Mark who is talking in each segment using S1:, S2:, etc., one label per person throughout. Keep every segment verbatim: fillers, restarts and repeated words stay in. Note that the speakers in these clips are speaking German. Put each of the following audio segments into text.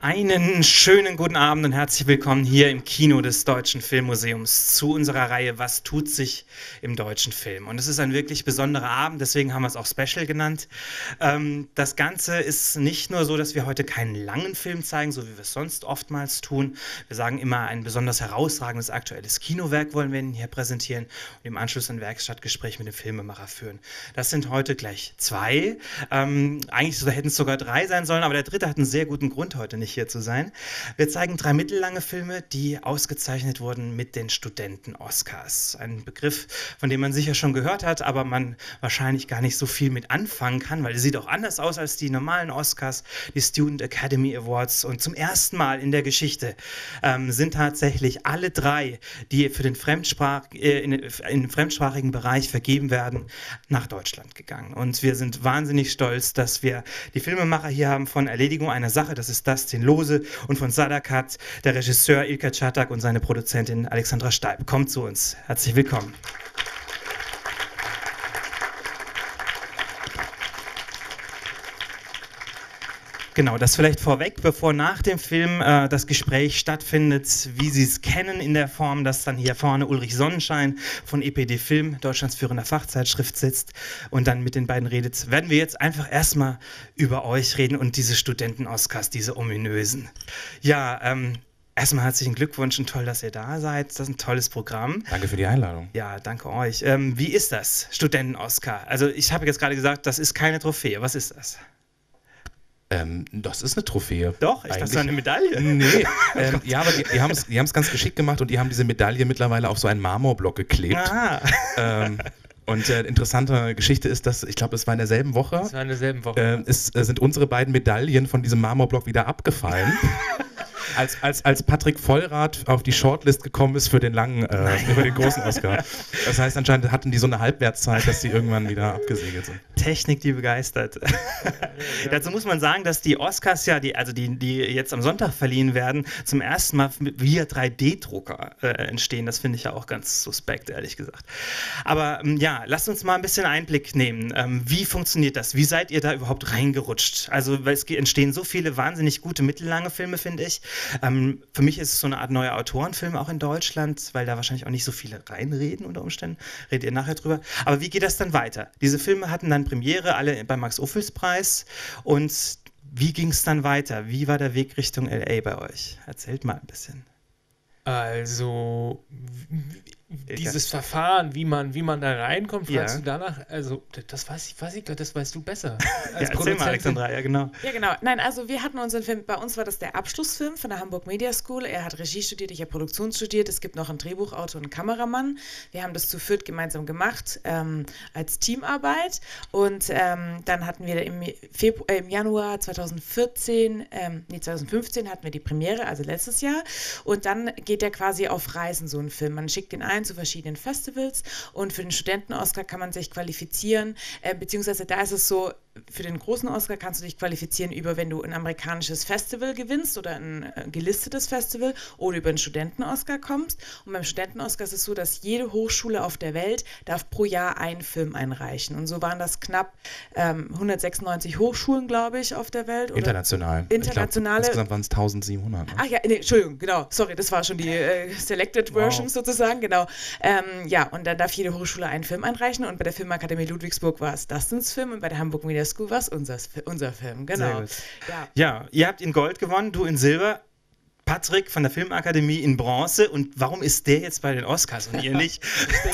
S1: Einen schönen guten Abend und herzlich willkommen hier im Kino des Deutschen Filmmuseums zu unserer Reihe Was tut sich im deutschen Film? Und es ist ein wirklich besonderer Abend, deswegen haben wir es auch Special genannt. Ähm, das Ganze ist nicht nur so, dass wir heute keinen langen Film zeigen, so wie wir es sonst oftmals tun. Wir sagen immer, ein besonders herausragendes aktuelles Kinowerk wollen wir Ihnen hier präsentieren und im Anschluss ein Werkstattgespräch mit dem Filmemacher führen. Das sind heute gleich zwei. Ähm, eigentlich so, hätten es sogar drei sein sollen, aber der dritte hat einen sehr guten Grund, heute nicht hier zu sein. Wir zeigen drei mittellange Filme, die ausgezeichnet wurden mit den Studenten-Oscars. Ein Begriff, von dem man sicher schon gehört hat, aber man wahrscheinlich gar nicht so viel mit anfangen kann, weil es sieht auch anders aus als die normalen Oscars, die Student Academy Awards. Und zum ersten Mal in der Geschichte ähm, sind tatsächlich alle drei, die für den Fremdsprach, äh, in, in den fremdsprachigen Bereich vergeben werden, nach Deutschland gegangen. Und wir sind wahnsinnig stolz, dass wir die Filmemacher hier haben von Erledigung einer Sache, das ist Dustin Lose, und von Sadakat, der Regisseur Ilker Çatak und seine Produzentin Alexandra Steib. Kommt zu uns. Herzlich willkommen. Genau, das vielleicht vorweg, bevor nach dem Film äh, das Gespräch stattfindet, wie Sie es kennen in der Form, dass dann hier vorne Ulrich Sonnenschein von E P D Film, Deutschlands führender Fachzeitschrift, sitzt und dann mit den beiden redet, werden wir jetzt einfach erstmal über euch reden und diese Studenten-Oscars, diese ominösen. Ja, ähm, erstmal herzlichen Glückwunsch und toll, dass ihr da seid. Das ist ein tolles Programm.
S2: Danke für die Einladung.
S1: Ja, danke euch. Ähm, wie ist das, Studenten-Oscar? Also ich habe jetzt gerade gesagt, das ist keine Trophäe. Was ist das?
S2: Ähm, das ist eine Trophäe.
S1: Doch, ich dachte, das ist eine Medaille.
S2: Nee, ähm, ja, aber die, die haben es die ganz geschickt gemacht und die haben diese Medaille mittlerweile auf so einen Marmorblock geklebt.
S1: Aha.
S2: Ähm, und äh, interessante Geschichte ist, dass, ich glaube, es war in derselben Woche,
S3: Es war in derselben Woche.
S2: äh, es, äh, sind unsere beiden Medaillen von diesem Marmorblock wieder abgefallen. Als, als, als Patrick Vollrath auf die Shortlist gekommen ist für den langen, äh, für den großen Oscar. Das heißt, anscheinend hatten die so eine Halbwertszeit, dass sie irgendwann wieder abgesegelt sind.
S1: Technik, die begeistert. Ja, dazu muss man sagen, dass die Oscars ja, die, also die, die jetzt am Sonntag verliehen werden, zum ersten Mal via drei D Drucker äh, entstehen. Das finde ich ja auch ganz suspekt, ehrlich gesagt. Aber ähm, ja, lasst uns mal ein bisschen Einblick nehmen. Ähm, wie funktioniert das? Wie seid ihr da überhaupt reingerutscht? Also, weil es entstehen so viele wahnsinnig gute mittellange Filme, finde ich. Ähm, für mich ist es so eine Art neuer Autorenfilm auch in Deutschland, weil da wahrscheinlich auch nicht so viele reinreden unter Umständen. Redet ihr nachher drüber. Aber wie geht das dann weiter? Diese Filme hatten dann Premiere, alle beim Max-Ophüls-Preis. Und wie ging es dann weiter? Wie war der Weg Richtung L A bei euch? Erzählt mal ein bisschen.
S3: Also, dieses Verfahren, wie man, wie man da reinkommt, fragst
S1: Ja.
S3: du danach? Also, das weiß ich, weiß ich, das weißt du besser.
S1: Ja, erzähl mal, Alexandra, ja genau.
S4: Ja, genau. Nein, also wir hatten unseren Film, bei uns war das der Abschlussfilm von der Hamburg Media School. Er hat Regie studiert, ich habe Produktion studiert. Es gibt noch einen Drehbuchautor und einen Kameramann. Wir haben das zu viert gemeinsam gemacht, ähm, als Teamarbeit. Und ähm, dann hatten wir im, Februar, äh, im Januar zweitausendvierzehn, ähm, nee, zweitausendfünfzehn hatten wir die Premiere, also letztes Jahr. Und dann geht der quasi auf Reisen, so ein Film. Man schickt den ein zu verschiedenen Festivals und für den Studenten-Oscar kann man sich qualifizieren, äh, beziehungsweise da ist es so, für den großen Oscar kannst du dich qualifizieren über, wenn du ein amerikanisches Festival gewinnst oder ein äh, gelistetes Festival oder über einen Studenten-Oscar kommst. Und beim Studenten-Oscar ist es so, dass jede Hochschule auf der Welt darf pro Jahr einen Film einreichen. Und so waren das knapp ähm, hundertsechsundneunzig Hochschulen, glaube ich, auf der Welt. Oder
S2: International.
S4: Internationale.
S2: Ich glaub, insgesamt waren es tausendsiebenhundert. Ne?
S4: Ach ja, nee, Entschuldigung, genau, sorry, das war schon die äh, Selected Version
S2: Wow.
S4: sozusagen, genau. Ähm, ja, und dann darf jede Hochschule einen Film einreichen und bei der Filmakademie Ludwigsburg war es Dustins Film und bei der Hamburg Media School war es unser, unser Film, genau.
S1: Sehr gut.
S4: Ja.
S1: Ja, ihr habt in Gold gewonnen, du in Silber. Patrick von der Filmakademie in Bronze. Und warum ist der jetzt bei den Oscars und ihr nicht?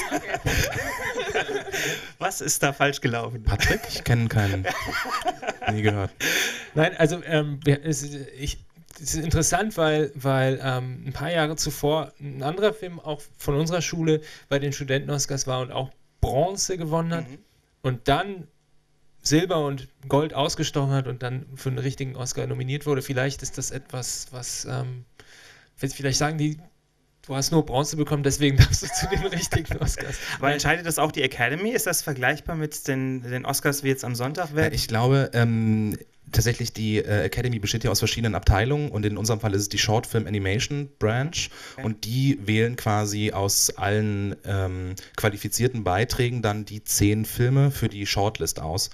S1: Was ist da falsch gelaufen?
S2: Patrick? Ich kenne keinen. Nie gehört.
S3: Nein, also, ähm, wir- es, ist- ich, es ist interessant, weil, weil ähm, ein paar Jahre zuvor ein anderer Film auch von unserer Schule bei den Studenten-Oscars war und auch Bronze gewonnen hat
S1: Mhm.
S3: und dann Silber und Gold ausgestochen hat und dann für einen richtigen Oscar nominiert wurde. Vielleicht ist das etwas, was, ähm, vielleicht sagen die, du hast nur Bronze bekommen, deswegen darfst du zu den richtigen Oscars.
S1: Aber entscheidet das auch die Academy? Ist das vergleichbar mit den, den Oscars wie jetzt am Sonntag
S2: Ja,
S1: werden?
S2: ich glaube, ähm, tatsächlich die äh, Academy besteht ja aus verschiedenen Abteilungen und in unserem Fall ist es die Short Film Animation Branch
S1: Okay.
S2: und die wählen quasi aus allen ähm, qualifizierten Beiträgen dann die zehn Filme für die Shortlist aus.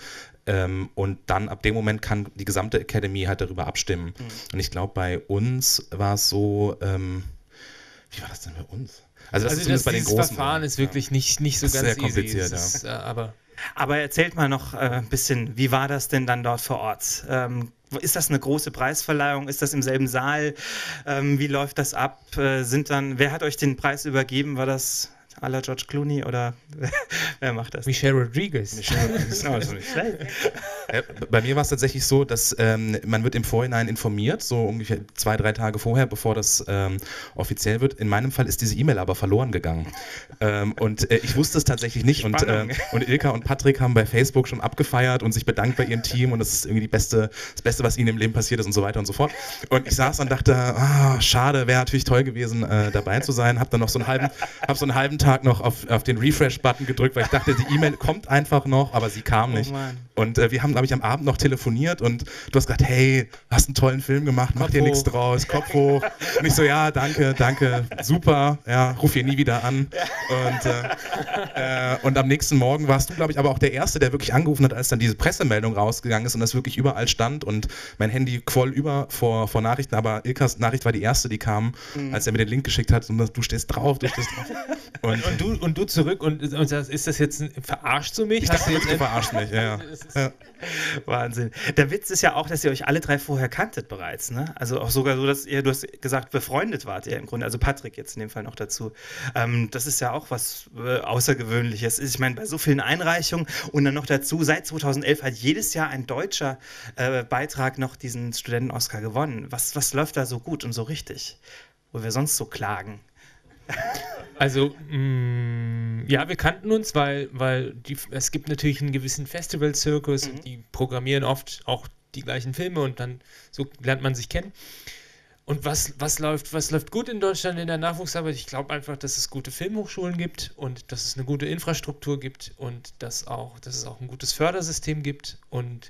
S2: Ähm, und dann ab dem Moment kann die gesamte Academy halt darüber abstimmen. Mhm. Und ich glaube, bei uns war es so, ähm, wie war das denn bei uns? Also das
S3: also
S2: ist zumindest
S3: das,
S2: bei den
S3: dieses
S2: großen.
S3: Verfahren ist wirklich nicht, nicht so
S2: das
S3: ganz
S2: ist sehr kompliziert,
S3: easy. Es ist,
S2: ja.
S3: äh, aber
S1: Aber erzählt mal noch äh, ein bisschen, wie war das denn dann dort vor Ort? Ähm, ist das eine große Preisverleihung? Ist das im selben Saal? Ähm, wie läuft das ab? Äh, sind dann, wer hat euch den Preis übergeben? War das à la George Clooney oder wer macht das?
S3: Michelle Rodriguez.
S1: Michelle Rodriguez. Oh, das ist nicht schlecht.
S2: Äh, bei mir war es tatsächlich so, dass ähm, man wird im Vorhinein informiert, so ungefähr zwei, drei Tage vorher, bevor das ähm, offiziell wird. In meinem Fall ist diese E-Mail aber verloren gegangen. ähm, und äh, ich wusste es tatsächlich nicht. Und, äh, und Ilka und Patrick haben bei Facebook schon abgefeiert und sich bedankt bei ihrem Team und das ist irgendwie die beste, das Beste, was ihnen im Leben passiert ist und so weiter und so fort. Und ich saß und dachte, ah, schade, wäre natürlich toll gewesen, äh, dabei zu sein. Hab dann noch so einen halben, hab so einen halben Tag noch auf, auf den Refresh-Button gedrückt, weil ich dachte, die E-Mail kommt einfach noch, aber sie kam nicht.
S1: Oh
S2: und äh, wir haben, glaube ich, am Abend noch telefoniert und du hast gesagt, hey, hast einen tollen Film gemacht, mach
S3: Kopf
S2: dir
S3: hoch.
S2: nichts draus, Kopf hoch. Und ich so, ja, danke, danke, super, ja, ruf hier nie wieder an. Und, äh, äh, und am nächsten Morgen warst du, glaube ich, aber auch der Erste, der wirklich angerufen hat, als dann diese Pressemeldung rausgegangen ist und das wirklich überall stand und mein Handy quoll über vor, vor Nachrichten, aber Ilkas Nachricht war die erste, die kam, mhm. als er mir den Link geschickt hat und du stehst drauf, du stehst drauf. Und,
S3: und, du, und du zurück und, und sagst, ist das jetzt, ein, verarscht du mich?
S2: Ich
S3: Hast
S2: dachte,
S3: du jetzt
S2: du verarscht mich, ja. ja.
S1: Wahnsinn. Der Witz ist ja auch, dass ihr euch alle drei vorher kanntet bereits, ne? Also auch sogar so, dass ihr, du hast gesagt, befreundet wart ihr im Grunde, also Patrick jetzt in dem Fall noch dazu. Ähm, das ist ja auch was äh, Außergewöhnliches. Ich meine, bei so vielen Einreichungen und dann noch dazu, seit zweitausendelf hat jedes Jahr ein deutscher äh, Beitrag noch diesen Studenten-Oscar gewonnen. Was, was läuft da so gut und so richtig, wo wir sonst so klagen?
S3: Also, mh, ja, wir kannten uns, weil, weil die, es gibt natürlich einen gewissen Festival-Zirkus, mhm. die programmieren oft auch die gleichen Filme und dann so lernt man sich kennen. Und was, was, läuft, was läuft gut in Deutschland in der Nachwuchsarbeit? Ich glaube einfach, dass es gute Filmhochschulen gibt und dass es eine gute Infrastruktur gibt und dass, auch, dass es auch ein gutes Fördersystem gibt. Und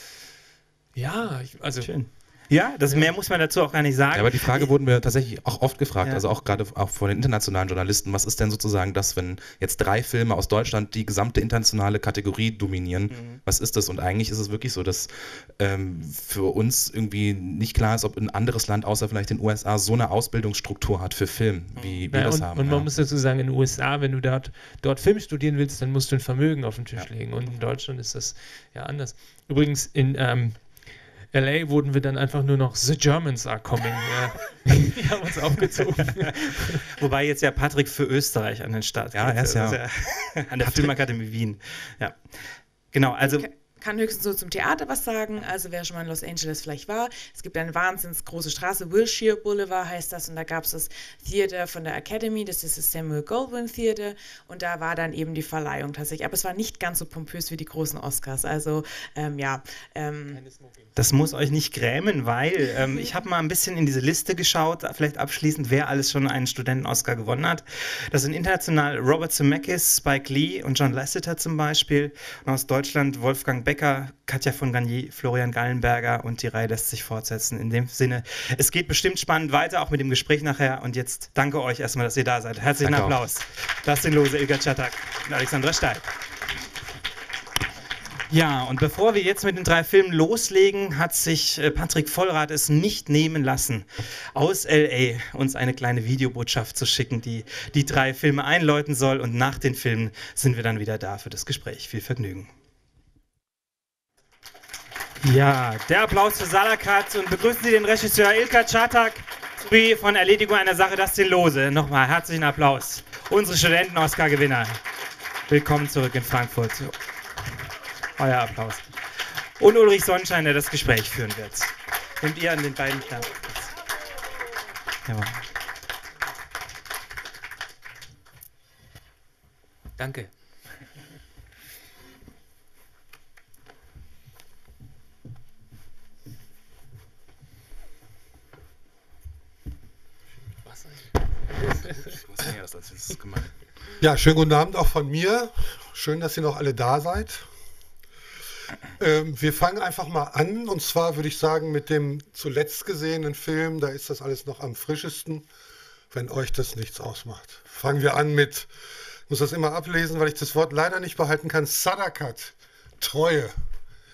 S3: ja, ich, also...
S1: Schön. Ja, das mehr muss man dazu auch gar nicht sagen.
S2: Ja, aber die Frage wurden wir tatsächlich auch oft gefragt,
S1: ja.
S2: also auch gerade auch von den internationalen Journalisten, was ist denn sozusagen das, wenn jetzt drei Filme aus Deutschland die gesamte internationale Kategorie dominieren, mhm. was ist das? Und eigentlich ist es wirklich so, dass ähm, für uns irgendwie nicht klar ist, ob ein anderes Land, außer vielleicht den U S A, so eine Ausbildungsstruktur hat für Film, wie wir
S3: ja,
S2: das
S3: und,
S2: haben.
S3: Und man
S2: ja.
S3: muss dazu sagen, in den U S A, wenn du dort, dort Film studieren willst, dann musst du ein Vermögen auf den Tisch ja. legen und in Deutschland ist das ja anders. Übrigens, in ähm, L A wurden wir dann einfach nur noch The Germans are coming. Ja. Die haben uns aufgezogen.
S1: Wobei jetzt ja Patrick für Österreich an den Start
S2: Ja, er ist ja,
S1: ja an der Filmakademie Wien. Ja. Genau, also...
S4: Okay. Kann höchstens so zum Theater was sagen, also wer schon mal in Los Angeles vielleicht war, es gibt eine wahnsinns große Straße, Wilshire Boulevard heißt das, und da gab es das Theater von der Academy, das ist das Samuel Goldwyn Theater, und da war dann eben die Verleihung tatsächlich, aber es war nicht ganz so pompös wie die großen Oscars, also ähm, ja. Ähm,
S1: das muss euch nicht grämen, weil ähm, ich habe mal ein bisschen in diese Liste geschaut, vielleicht abschließend, wer alles schon einen Studenten-Oscar gewonnen hat. Das sind international Robert Zemeckis, Spike Lee und John Lasseter zum Beispiel, und aus Deutschland Wolfgang Becker, Katja von Garnier, Florian Gallenberger, und die Reihe lässt sich fortsetzen. In dem Sinne, es geht bestimmt spannend weiter, auch mit dem Gespräch nachher. Und jetzt danke euch erstmal, dass ihr da seid. Herzlichen danke Applaus. Auch. Dustin Lose, Ilka Czatak und Alexandra Steib. Ja, und bevor wir jetzt mit den drei Filmen loslegen, hat sich Patrick Vollrath es nicht nehmen lassen, aus L A uns eine kleine Videobotschaft zu schicken, die die drei Filme einläuten soll. Und nach den Filmen sind wir dann wieder da für das Gespräch. Viel Vergnügen. Ja, der Applaus für Salakat, und begrüßen Sie den Regisseur Ilka Czatak sowie von Erledigung einer Sache Dustin Lose. Nochmal herzlichen Applaus. Unsere Studenten-Oscar-Gewinner. Willkommen zurück in Frankfurt. Euer Applaus. Und Ulrich Sonnenschein, der das Gespräch führen wird. Nehmt ihr an den beiden Platz. Jawohl.
S3: Danke.
S5: Ja, schönen guten Abend auch von mir. Schön, dass ihr noch alle da seid. Ähm, wir fangen einfach mal an, und zwar würde ich sagen mit dem zuletzt gesehenen Film, da ist das alles noch am frischesten, wenn euch das nichts ausmacht. Fangen wir an mit, ich muss das immer ablesen, weil ich das Wort leider nicht behalten kann, Sadakat, Treue.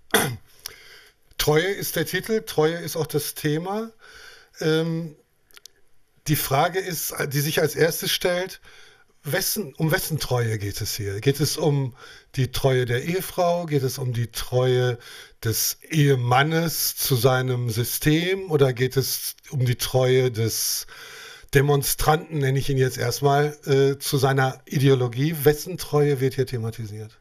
S5: Treue ist der Titel, Treue ist auch das Thema. Ähm, die Frage ist, die sich als erstes stellt, wessen, um wessen Treue geht es hier? Geht es um die Treue der Ehefrau? Geht es um die Treue des Ehemannes zu seinem System? Oder geht es um die Treue des Demonstranten, nenne ich ihn jetzt erstmal, äh, zu seiner Ideologie? Wessen Treue wird hier thematisiert?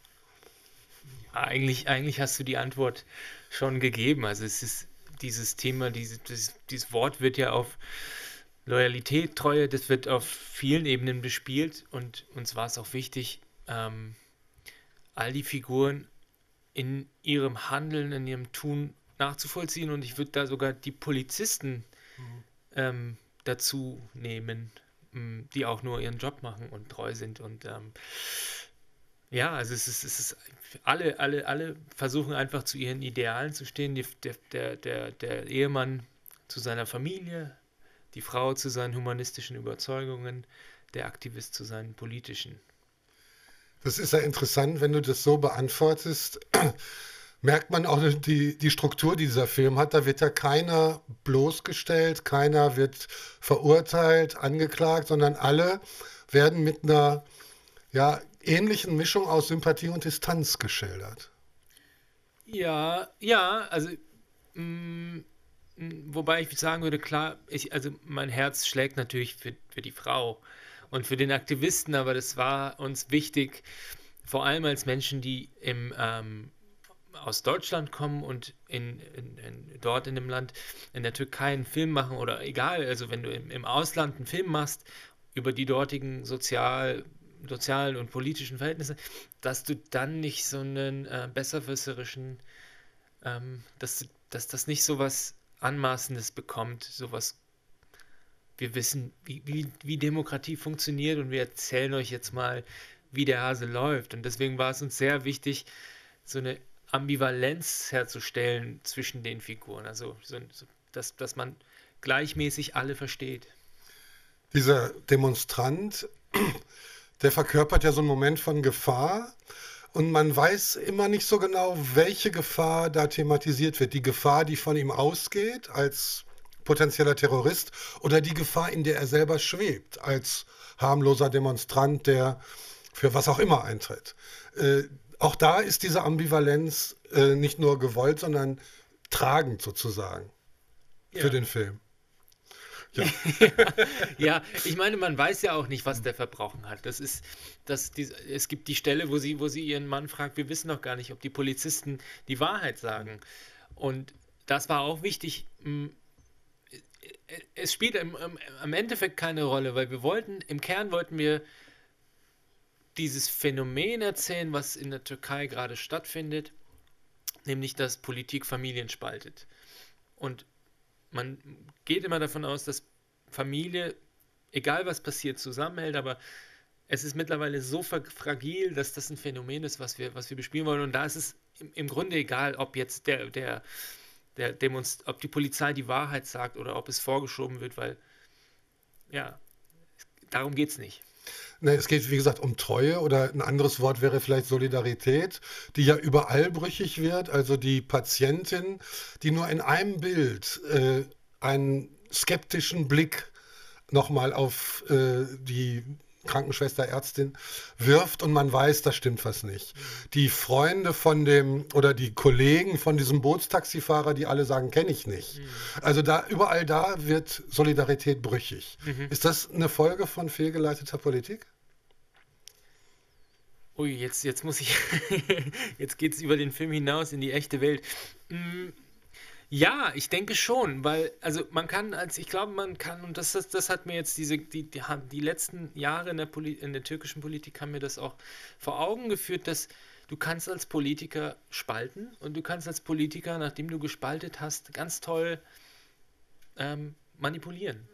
S3: Eigentlich, eigentlich hast du die Antwort schon gegeben. Also es ist dieses Thema, diese, dieses, dieses Wort wird ja auf Loyalität, Treue, das wird auf vielen Ebenen bespielt und uns war es auch wichtig, ähm, all die Figuren in ihrem Handeln, in ihrem Tun nachzuvollziehen und ich würde da sogar die Polizisten mhm. ähm, dazu nehmen, mh, die auch nur ihren Job machen und treu sind und ähm, ja, also es ist, es ist alle, alle, alle versuchen einfach zu ihren Idealen zu stehen, die, der, der, der, der Ehemann zu seiner Familie, die Frau zu seinen humanistischen Überzeugungen, der Aktivist zu seinen politischen.
S5: Das ist ja interessant, wenn du das so beantwortest, merkt man auch die, die Struktur, die dieser Film hat. Da wird ja keiner bloßgestellt, keiner wird verurteilt, angeklagt, sondern alle werden mit einer ja, ähnlichen Mischung aus Sympathie und Distanz geschildert.
S3: Ja, ja, also mh, wobei ich sagen würde, klar, ich, also mein Herz schlägt natürlich für, für die Frau und für den Aktivisten, aber das war uns wichtig, vor allem als Menschen, die im, ähm, aus Deutschland kommen und in, in, in, dort in dem Land, in der Türkei einen Film machen oder egal, also wenn du im, im Ausland einen Film machst über die dortigen sozial, sozialen und politischen Verhältnisse, dass du dann nicht so einen äh, besserwisserischen, ähm, dass, dass das nicht so was Anmaßendes bekommt, sowas. Wir wissen, wie, wie, wie Demokratie funktioniert und wir erzählen euch jetzt mal, wie der Hase läuft. Und deswegen war es uns sehr wichtig, so eine Ambivalenz herzustellen zwischen den Figuren. Also, so, so, dass, dass man gleichmäßig alle versteht.
S5: Dieser Demonstrant, der verkörpert ja so einen Moment von Gefahr. Und man weiß immer nicht so genau, welche Gefahr da thematisiert wird. Die Gefahr, die von ihm ausgeht als potenzieller Terrorist oder die Gefahr, in der er selber schwebt als harmloser Demonstrant, der für was auch immer eintritt. Äh, auch da ist diese Ambivalenz äh, nicht nur gewollt, sondern tragend sozusagen ja. für den Film.
S3: Ja. Ja, ich meine, man weiß ja auch nicht, was der verbrochen hat. Das ist, das, die, es gibt die Stelle, wo sie, wo sie ihren Mann fragt, wir wissen doch gar nicht, ob die Polizisten die Wahrheit sagen. Und das war auch wichtig. Es spielt im, im, im Endeffekt keine Rolle, weil wir wollten, im Kern wollten wir dieses Phänomen erzählen, was in der Türkei gerade stattfindet, nämlich, dass Politik Familien spaltet. Und man geht immer davon aus, dass Familie, egal was passiert, zusammenhält, aber es ist mittlerweile so fragil, dass das ein Phänomen ist, was wir, was wir bespielen wollen. Und da ist es im, im Grunde egal, ob jetzt der, der, der Demonst- ob die Polizei die Wahrheit sagt oder ob es vorgeschoben wird, weil ja, darum geht es nicht.
S5: Ne, es geht, wie gesagt, um Treue oder ein anderes Wort wäre vielleicht Solidarität, die ja überall brüchig wird. Also die Patientin, die nur in einem Bild äh, einen skeptischen Blick nochmal auf äh, die Krankenschwester, Ärztin wirft und man weiß, da stimmt was nicht. Die Freunde von dem oder die Kollegen von diesem Bootstaxifahrer, die alle sagen, kenne ich nicht. Also da überall da wird Solidarität brüchig. Mhm. Ist das eine Folge von fehlgeleiteter Politik?
S3: Ui, jetzt, jetzt muss ich, jetzt geht es über den Film hinaus in die echte Welt. Mm, ja, ich denke schon, weil, also man kann, als ich glaube, man kann, und das, das, das hat mir jetzt diese, die, die, die letzten Jahre in der, Poli, in der türkischen Politik haben mir das auch vor Augen geführt, dass du kannst als Politiker spalten und du kannst als Politiker, nachdem du gespaltet hast, ganz toll ähm, manipulieren.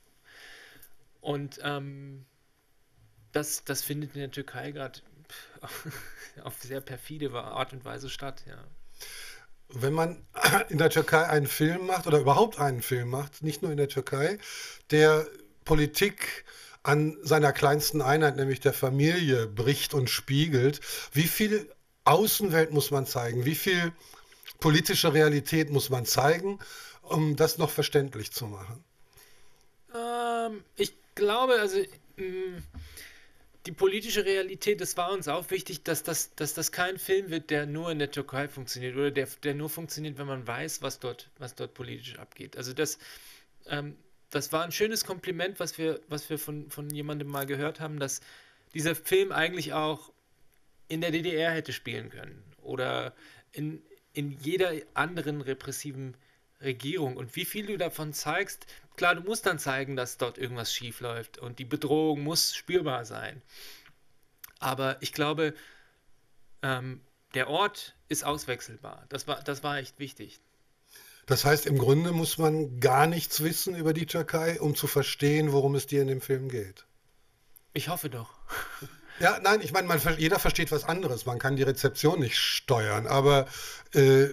S3: Und ähm, das, das findet in der Türkei gerade auf sehr perfide Art und Weise statt, ja.
S5: Wenn man in der Türkei einen Film macht oder überhaupt einen Film macht, nicht nur in der Türkei, der Politik an seiner kleinsten Einheit, nämlich der Familie, bricht und spiegelt, wie viel Außenwelt muss man zeigen? Wie viel politische Realität muss man zeigen, um das noch verständlich zu machen?
S3: Ähm, ich glaube, also mh, die politische Realität, das war uns auch wichtig, dass das, dass das kein Film wird, der nur in der Türkei funktioniert oder der, der nur funktioniert, wenn man weiß, was dort, was dort politisch abgeht. Also das, ähm, das war ein schönes Kompliment, was wir, was wir von, von jemandem mal gehört haben, dass dieser Film eigentlich auch in der D D R hätte spielen können oder in, in jeder anderen repressiven Regierung. Und wie viel du davon zeigst, klar, du musst dann zeigen, dass dort irgendwas schief läuft und die Bedrohung muss spürbar sein. Aber ich glaube, ähm, der Ort ist auswechselbar. Das war, das war echt wichtig.
S5: Das heißt, im Grunde muss man gar nichts wissen über die Türkei, um zu verstehen, worum es dir in dem Film geht.
S3: Ich hoffe doch.
S5: Ja, nein, ich meine, man, jeder versteht was anderes. Man kann die Rezeption nicht steuern, aber äh,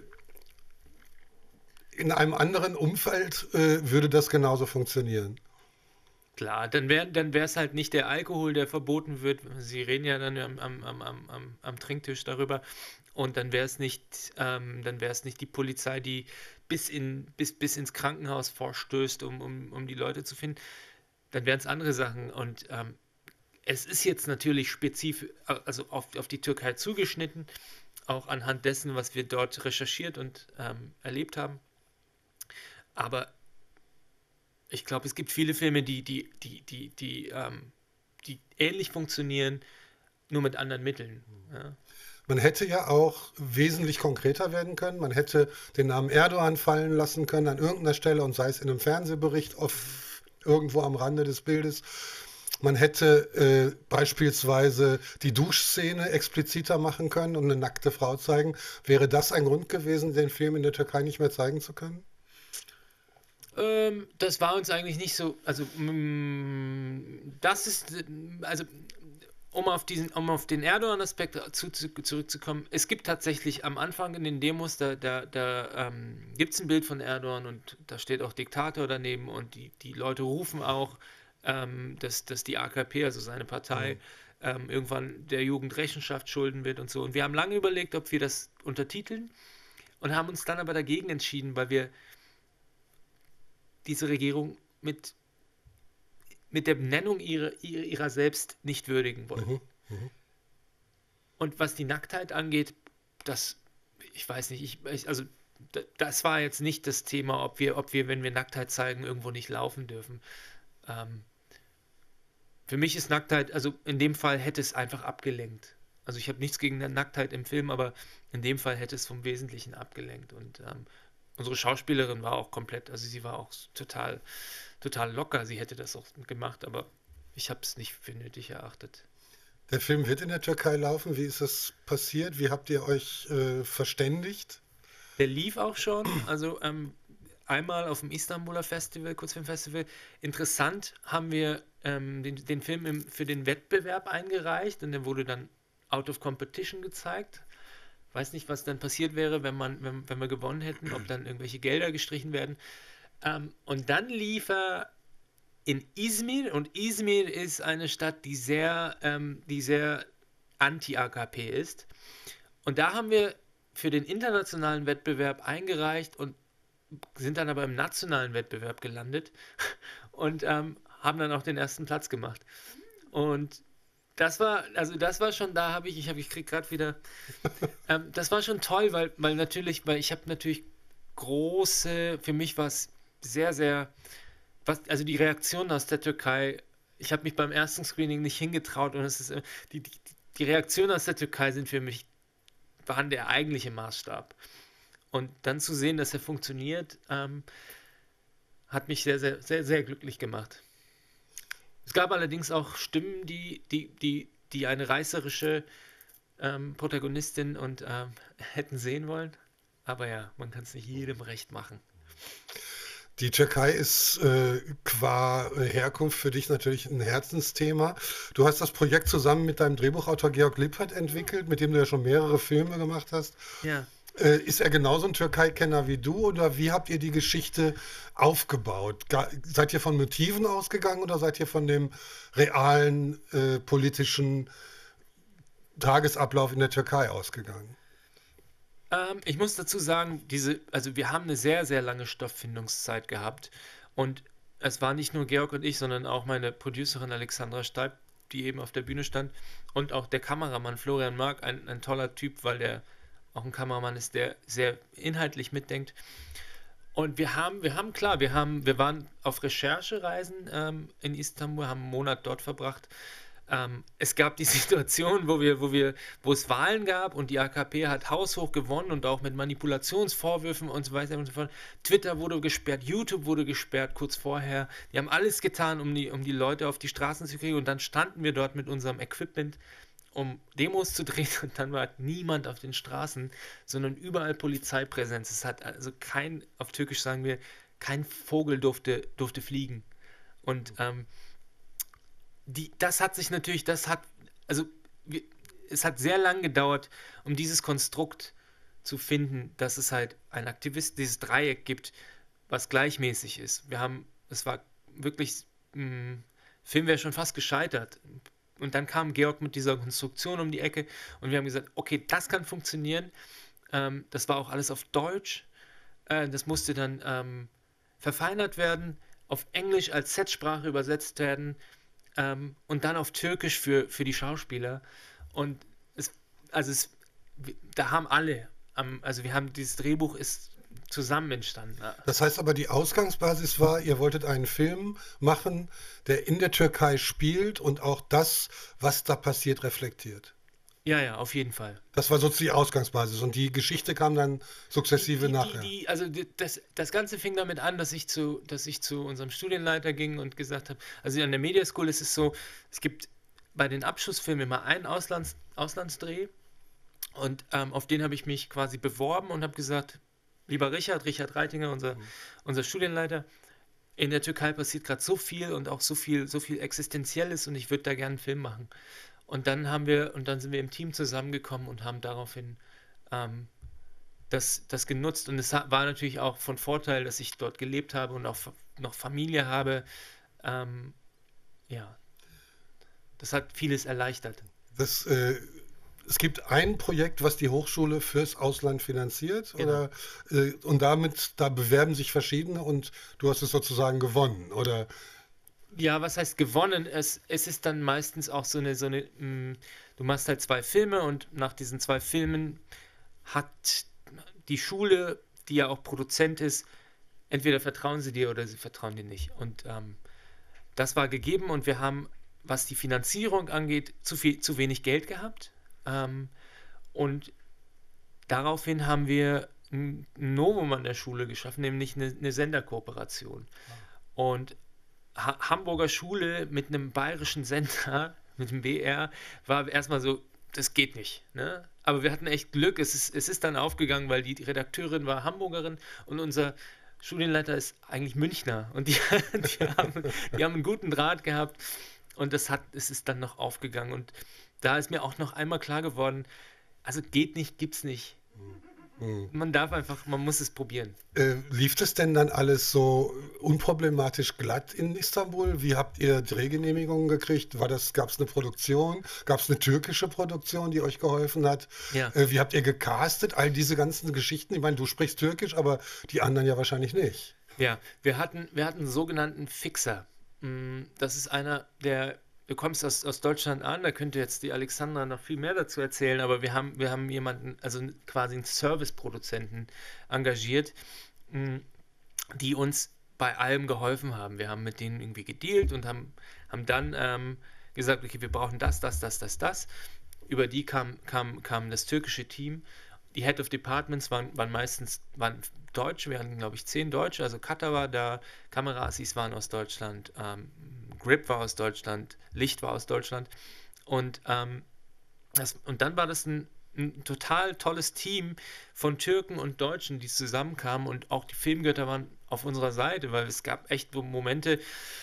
S5: in einem anderen Umfeld äh, würde das genauso funktionieren.
S3: Klar, dann wäre dann es halt nicht der Alkohol, der verboten wird. Sie reden ja dann am, am, am, am, am Trinktisch darüber. Und dann wäre es nicht, ähm, dann wäre es nicht die Polizei, die bis, in, bis, bis ins Krankenhaus vorstößt, um, um, um die Leute zu finden. Dann wären es andere Sachen. Und ähm, es ist jetzt natürlich spezifisch, also auf, auf die Türkei zugeschnitten, auch anhand dessen, was wir dort recherchiert und ähm, erlebt haben. Aber ich glaube, es gibt viele Filme, die, die, die, die, die, ähm, die ähnlich funktionieren, nur mit anderen Mitteln. Ja.
S5: Man hätte ja auch wesentlich konkreter werden können. Man hätte den Namen Erdogan fallen lassen können an irgendeiner Stelle und sei es in einem Fernsehbericht auf, irgendwo am Rande des Bildes. Man hätte äh, beispielsweise die Duschszene expliziter machen können und eine nackte Frau zeigen. Wäre das ein Grund gewesen, den Film in der Türkei nicht mehr zeigen zu können?
S3: Ähm, das war uns eigentlich nicht so, also mh, das ist, also um auf diesen, um auf den Erdogan-Aspekt zu, zu, zurückzukommen, es gibt tatsächlich am Anfang in den Demos, da, da, da ähm, gibt es ein Bild von Erdogan und da steht auch Diktator daneben und die, die Leute rufen auch, ähm, dass, dass die A K P, also seine Partei, mhm. ähm, irgendwann der Jugend Rechenschaft schulden wird und so. Und wir haben lange überlegt, ob wir das untertiteln und haben uns dann aber dagegen entschieden, weil wir diese Regierung mit, mit der Benennung ihrer, ihrer, ihrer selbst nicht würdigen wollen.
S5: Mhm, mh.
S3: Und was die Nacktheit angeht, das, ich weiß nicht, ich, ich, also das war jetzt nicht das Thema, ob wir, ob wir, wenn wir Nacktheit zeigen, irgendwo nicht laufen dürfen. Ähm, für mich ist Nacktheit, also in dem Fall hätte es einfach abgelenkt. Also ich habe nichts gegen Nacktheit im Film, aber in dem Fall hätte es vom Wesentlichen abgelenkt. Und ähm, unsere Schauspielerin war auch komplett, also sie war auch total, total locker. Sie hätte das auch gemacht, aber ich habe es nicht für nötig erachtet.
S5: Der Film wird in der Türkei laufen. Wie ist das passiert? Wie habt ihr euch äh, verständigt?
S3: Der lief auch schon, also ähm, einmal auf dem Istanbuler Festival, Kurzfilmfestival. Interessant haben wir ähm, den, den Film im, für den Wettbewerb eingereicht und der wurde dann out of competition gezeigt. Weiß nicht, was dann passiert wäre, wenn, man, wenn, wenn wir gewonnen hätten, ob dann irgendwelche Gelder gestrichen werden. Ähm, und dann lief er in Izmir und Izmir ist eine Stadt, die sehr, ähm, die sehr anti-A K P ist. Und da haben wir für den internationalen Wettbewerb eingereicht und sind dann aber im nationalen Wettbewerb gelandet und ähm, haben dann auch den ersten Platz gemacht. Und das war, also das war schon, da habe ich, ich habe, ich krieg gerade wieder, ähm, das war schon toll, weil, weil natürlich, weil ich habe natürlich große, für mich war es sehr, sehr, was, also die Reaktion aus der Türkei, ich habe mich beim ersten Screening nicht hingetraut und es ist, die, die, die Reaktionen aus der Türkei sind für mich, waren der eigentliche Maßstab. Und dann zu sehen, dass er funktioniert, ähm, hat mich sehr, sehr, sehr, sehr glücklich gemacht. Es gab allerdings auch Stimmen, die, die, die, die eine reißerische ähm, Protagonistin und ähm, hätten sehen wollen. Aber ja, man kann es nicht jedem recht machen.
S5: Die Türkei ist äh, qua Herkunft für dich natürlich ein Herzensthema. Du hast das Projekt zusammen mit deinem Drehbuchautor Georg Lippert entwickelt, mit dem du ja schon mehrere Filme gemacht hast.
S3: Ja.
S5: Äh, ist er genauso ein Türkei-Kenner wie du oder wie habt ihr die Geschichte aufgebaut? Ga- seid ihr von Motiven ausgegangen oder seid ihr von dem realen äh, politischen Tagesablauf in der Türkei ausgegangen?
S3: Ähm, ich muss dazu sagen, diese, also wir haben eine sehr, sehr lange Stofffindungszeit gehabt und es war nicht nur Georg und ich, sondern auch meine Producerin Alexandra Steib, die eben auf der Bühne stand und auch der Kameramann Florian Mark, ein, ein toller Typ, weil der auch ein Kameramann ist, der sehr inhaltlich mitdenkt. Und wir haben, wir haben klar, wir haben, wir waren auf Recherchereisen ähm, in Istanbul, haben einen Monat dort verbracht. Ähm, es gab die Situation, wo wir, wo wir, wo es Wahlen gab und die A K P hat haushoch gewonnen und auch mit Manipulationsvorwürfen und so weiter und so fort. Twitter wurde gesperrt, YouTube wurde gesperrt kurz vorher. Die haben alles getan, um die, um die Leute auf die Straßen zu kriegen und dann standen wir dort mit unserem Equipment, um Demos zu drehen und dann war niemand auf den Straßen, sondern überall Polizeipräsenz. Es hat also kein, auf Türkisch sagen wir, kein Vogel durfte, durfte fliegen. Und ähm, Die, das hat sich natürlich, das hat, also wir, es hat sehr lang gedauert, um dieses Konstrukt zu finden, dass es halt ein Aktivist, dieses Dreieck gibt, was gleichmäßig ist. Wir haben, es war wirklich, mh, Film wäre schon fast gescheitert. Und dann kam Georg mit dieser Konstruktion um die Ecke und wir haben gesagt, okay, das kann funktionieren. Ähm, das war auch alles auf Deutsch. Äh, das musste dann ähm, verfeinert werden, auf Englisch als Setsprache übersetzt werden. Ähm, und dann auf Türkisch für, für die Schauspieler. Und es, also es, da haben alle, ähm, also wir haben, dieses Drehbuch ist zusammen entstanden.
S5: Das heißt aber, die Ausgangsbasis war, ihr wolltet einen Film machen, der in der Türkei spielt und auch das, was da passiert, reflektiert.
S3: Ja, ja, auf jeden Fall.
S5: Das war sozusagen die Ausgangsbasis und die Geschichte kam dann sukzessive
S3: die, die,
S5: nachher.
S3: Die, die, also die, das, das Ganze fing damit an, dass ich zu, dass ich zu unserem Studienleiter ging und gesagt habe, also an der Media School ist es so, es gibt bei den Abschlussfilmen immer einen Auslands, Auslandsdreh und ähm, auf den habe ich mich quasi beworben und habe gesagt, lieber Richard, Richard Reitinger, unser, mhm. unser Studienleiter, in der Türkei passiert gerade so viel und auch so viel, so viel Existenzielles und ich würde da gerne einen Film machen. Und dann haben wir, und dann sind wir im Team zusammengekommen und haben daraufhin ähm, das, das genutzt. Und es war natürlich auch von Vorteil, dass ich dort gelebt habe und auch noch Familie habe. Ähm, ja, das hat vieles erleichtert.
S5: Das, äh, es gibt ein Projekt, was die Hochschule fürs Ausland finanziert,
S3: Genau.
S5: oder, äh, und damit, da bewerben sich verschiedene und du hast es sozusagen gewonnen, oder?
S3: Ja, was heißt gewonnen? Es, es ist dann meistens auch so eine, so eine, mh, du machst halt zwei Filme und nach diesen zwei Filmen hat die Schule, die ja auch Produzent ist, entweder vertrauen sie dir oder sie vertrauen dir nicht. Und ähm, das war gegeben und wir haben, was die Finanzierung angeht, zu viel, zu wenig Geld gehabt. Ähm, und daraufhin haben wir ein Novum an der Schule geschaffen, nämlich eine, eine Senderkooperation. Und Ha- Hamburger Schule mit einem bayerischen Sender, mit dem B R, war erstmal so, das geht nicht. Ne? Aber wir hatten echt Glück, es ist, es ist dann aufgegangen, weil die Redakteurin war Hamburgerin und unser Studienleiter ist eigentlich Münchner. Und die, die, haben, die haben einen guten Draht gehabt und das hat, es ist dann noch aufgegangen. Und da ist mir auch noch einmal klar geworden, also geht nicht, gibt's nicht.
S5: Hm.
S3: Man darf einfach, man muss es probieren.
S5: Äh, lief das denn dann alles so unproblematisch glatt in Istanbul? Wie habt ihr Drehgenehmigungen gekriegt? War das, gab es eine Produktion? Gab es eine türkische Produktion, die euch geholfen hat?
S3: Ja.
S5: Äh, wie habt ihr gecastet? All diese ganzen Geschichten. Ich meine, du sprichst Türkisch, aber die anderen ja wahrscheinlich nicht.
S3: Ja, wir hatten, wir hatten einen sogenannten Fixer. Mm, Das ist einer, der, du kommst aus, aus Deutschland an, da könnte jetzt die Alexandra noch viel mehr dazu erzählen, aber wir haben, wir haben jemanden, also quasi einen Serviceproduzenten engagiert, mm, die uns bei allem geholfen haben. Wir haben mit denen irgendwie gedealt und haben, haben dann ähm, gesagt, okay, wir brauchen das, das, das, das, das. Über die kam, kam, kam das türkische Team. Die Head of Departments waren, waren meistens waren Deutsche, wir hatten, glaube ich, zehn Deutsche, also Cutter war da, Kameraassis waren aus Deutschland, ähm, Grip war aus Deutschland, Licht war aus Deutschland und, ähm, das, und dann war das ein, ein total tolles Team von Türken und Deutschen, die zusammenkamen und auch die Filmgötter waren auf unserer Seite, weil es gab echt so Momente,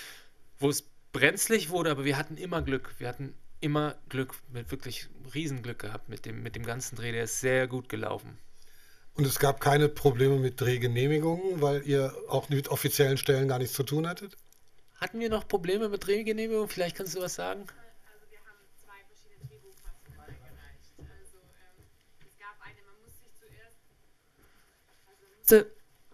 S3: wo es brenzlig wurde, aber wir hatten immer Glück, wir hatten immer Glück, mit wirklich Riesenglück gehabt mit dem, mit dem ganzen Dreh, der ist sehr gut gelaufen.
S5: Und es gab keine Probleme mit Drehgenehmigungen, weil ihr auch mit offiziellen Stellen gar nichts zu tun hattet?
S3: Hatten wir noch Probleme mit Drehgenehmigung? Vielleicht kannst du was sagen?
S4: Also wir haben zwei verschiedene Drehbuchfassung eingereicht. Also ähm, es gab eine, man muss sich zuerst... Also,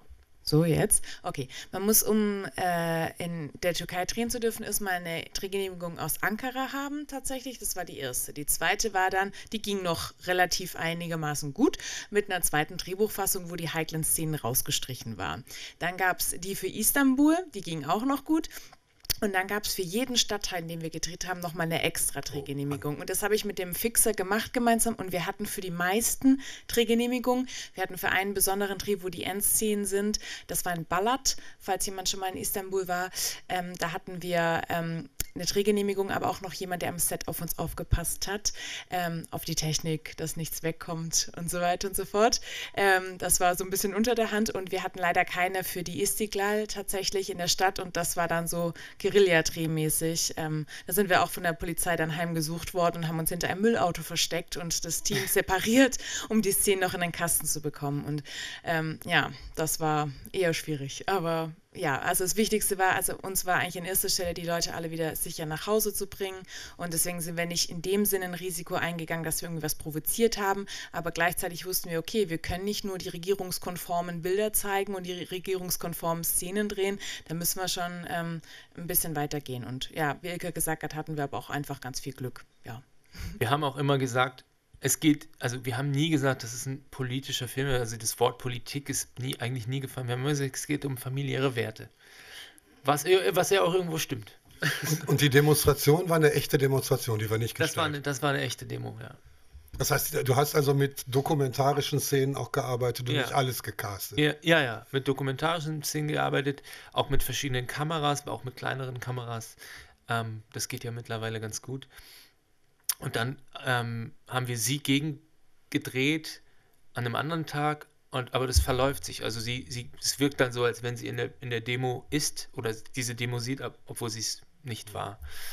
S4: so, jetzt. Okay. Man muss, um äh, in der Türkei drehen zu dürfen, erstmal eine Drehgenehmigung aus Ankara haben, tatsächlich. Das war die erste. Die zweite war dann, die ging noch relativ einigermaßen gut, mit einer zweiten Drehbuchfassung, wo die heiklen Szenen rausgestrichen waren. Dann gab es die für Istanbul, die ging auch noch gut. Und dann gab es für jeden Stadtteil, in dem wir gedreht haben, nochmal eine extra Drehgenehmigung. Und das habe ich mit dem Fixer gemacht gemeinsam. Und wir hatten für die meisten Drehgenehmigungen, wir hatten für einen besonderen Dreh, wo die Endszenen sind, das war in Balat, falls jemand schon mal in Istanbul war, ähm, da hatten wir ähm, eine Drehgenehmigung, aber auch noch jemand, der am Set auf uns aufgepasst hat, ähm, auf die Technik, dass nichts wegkommt und so weiter und so fort. Ähm, das war so ein bisschen unter der Hand und wir hatten leider keine für die Istiklal tatsächlich in der Stadt und das war dann so Guerilla-Drehmäßig. Ähm, da sind wir auch von der Polizei dann heimgesucht worden und haben uns hinter einem Müllauto versteckt und das Team separiert, um die Szenen noch in den Kasten zu bekommen. Und ähm, ja, das war eher schwierig, aber ja, also das Wichtigste war, also uns war eigentlich an erster Stelle, die Leute alle wieder sicher nach Hause zu bringen und deswegen sind wir nicht in dem Sinne ein Risiko eingegangen, dass wir irgendwie was provoziert haben, aber gleichzeitig wussten wir, okay, wir können nicht nur die regierungskonformen Bilder zeigen und die regierungskonformen Szenen drehen, da müssen wir schon ähm, ein bisschen weitergehen und ja, wie Ilka gesagt hat, hatten wir aber auch einfach ganz viel Glück, ja.
S3: Wir haben auch immer gesagt, es geht, also wir haben nie gesagt, das ist ein politischer Film, also das Wort Politik ist nie, eigentlich nie gefallen. Wir haben immer gesagt, es geht um familiäre Werte. Was, was ja auch irgendwo stimmt.
S5: Und, und die Demonstration war eine echte Demonstration, die war nicht gestellt.
S3: Das war eine, das war eine echte Demo, ja.
S5: Das heißt, du hast also mit dokumentarischen Szenen auch gearbeitet und
S3: Ja.
S5: nicht alles gecastet.
S3: Ja, ja, ja, mit dokumentarischen Szenen gearbeitet, auch mit verschiedenen Kameras, auch mit kleineren Kameras. Ähm, das geht ja mittlerweile ganz gut. Und dann ähm, haben wir sie gegengedreht an einem anderen Tag, und, aber das verläuft sich. Also sie, sie, es wirkt dann so, als wenn sie in der, in der Demo ist oder diese Demo sieht, ob- obwohl sie es nicht war.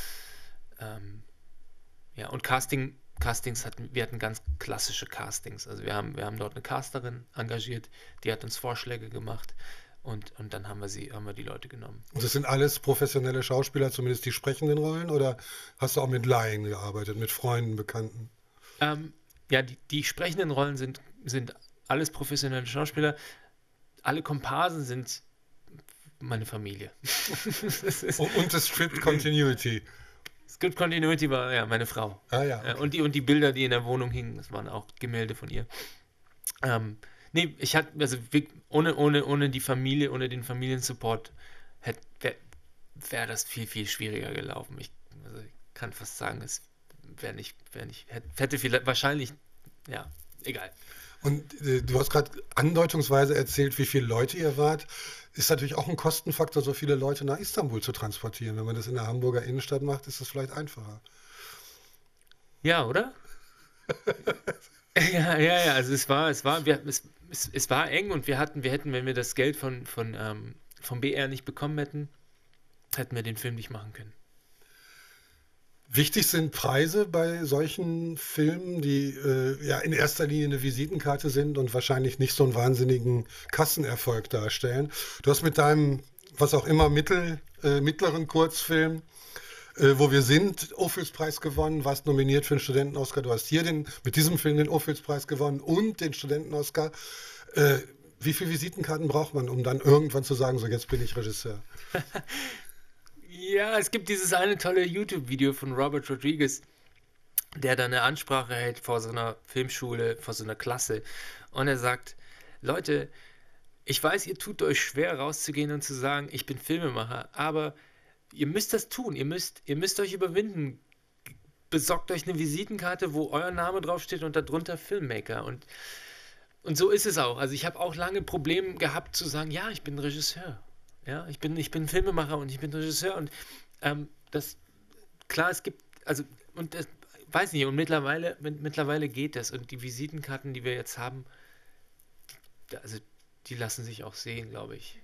S3: Ähm, ja, und Casting, Castings hatten, wir hatten ganz klassische Castings. Also wir haben, wir haben dort eine Casterin engagiert, die hat uns Vorschläge gemacht und, und dann haben wir sie, haben wir die Leute genommen.
S5: Und das sind alles professionelle Schauspieler, zumindest die sprechenden Rollen, oder hast du auch mit Laien gearbeitet, mit Freunden, Bekannten?
S3: Ähm, ja, die, die sprechenden Rollen sind, sind alles professionelle Schauspieler. Alle Komparsen sind meine Familie. Das ist,
S5: Und, und das Script Continuity.
S3: Script Continuity war ja meine Frau.
S5: Ah ja.
S3: Äh, Und die, und die Bilder, die in der Wohnung hingen, das waren auch Gemälde von ihr. Ähm, nee, ich hatte, also wir- ohne, ohne, ohne die Familie, ohne den Familiensupport wäre wär das viel, viel schwieriger gelaufen. Ich, also ich kann fast sagen, es wäre nicht, wäre nicht, hätte, hätte vielleicht, wahrscheinlich, ja, egal.
S5: Und äh, du hast gerade andeutungsweise erzählt, wie viele Leute ihr wart. Ist natürlich auch ein Kostenfaktor, so viele Leute nach Istanbul zu transportieren. Wenn man das in der Hamburger Innenstadt macht, ist das vielleicht einfacher.
S3: Ja, oder? Ja, ja, ja, also es war, es war, wir, es, es, es war eng und wir hatten, wir hätten, wenn wir das Geld von, von, ähm, vom B R nicht bekommen hätten, hätten wir den Film nicht machen können.
S5: Wichtig sind Preise bei solchen Filmen, die äh, ja in erster Linie eine Visitenkarte sind und wahrscheinlich nicht so einen wahnsinnigen Kassenerfolg darstellen. Du hast mit deinem, was auch immer, mittel, äh, mittleren Kurzfilm, äh, wo wir sind, Ophüls-Preis gewonnen, warst nominiert für den Studenten-Oscar. Du hast hier den, mit diesem Film den Ophüls-Preis gewonnen und den Studenten-Oscar. Äh, wie viele Visitenkarten braucht man, um dann irgendwann zu sagen, so jetzt bin ich Regisseur?
S3: Ja, es gibt dieses eine tolle YouTube-Video von Robert Rodriguez, der da eine Ansprache hält vor so einer Filmschule, vor so einer Klasse. Und er sagt, Leute, ich weiß, ihr tut euch schwer rauszugehen und zu sagen, ich bin Filmemacher, aber ihr müsst das tun, ihr müsst, ihr müsst euch überwinden. Besorgt euch eine Visitenkarte, wo euer Name draufsteht und darunter Filmmaker. Und, und so ist es auch. Also ich habe auch lange Probleme gehabt zu sagen, ja, ich bin Regisseur. Ja, ich bin, ich bin Filmemacher und ich bin Regisseur und ähm, das, klar, es gibt, also, und das, weiß nicht, und mittlerweile, mit, mittlerweile geht das und die Visitenkarten, die wir jetzt haben, die, also, die lassen sich auch sehen, glaube ich.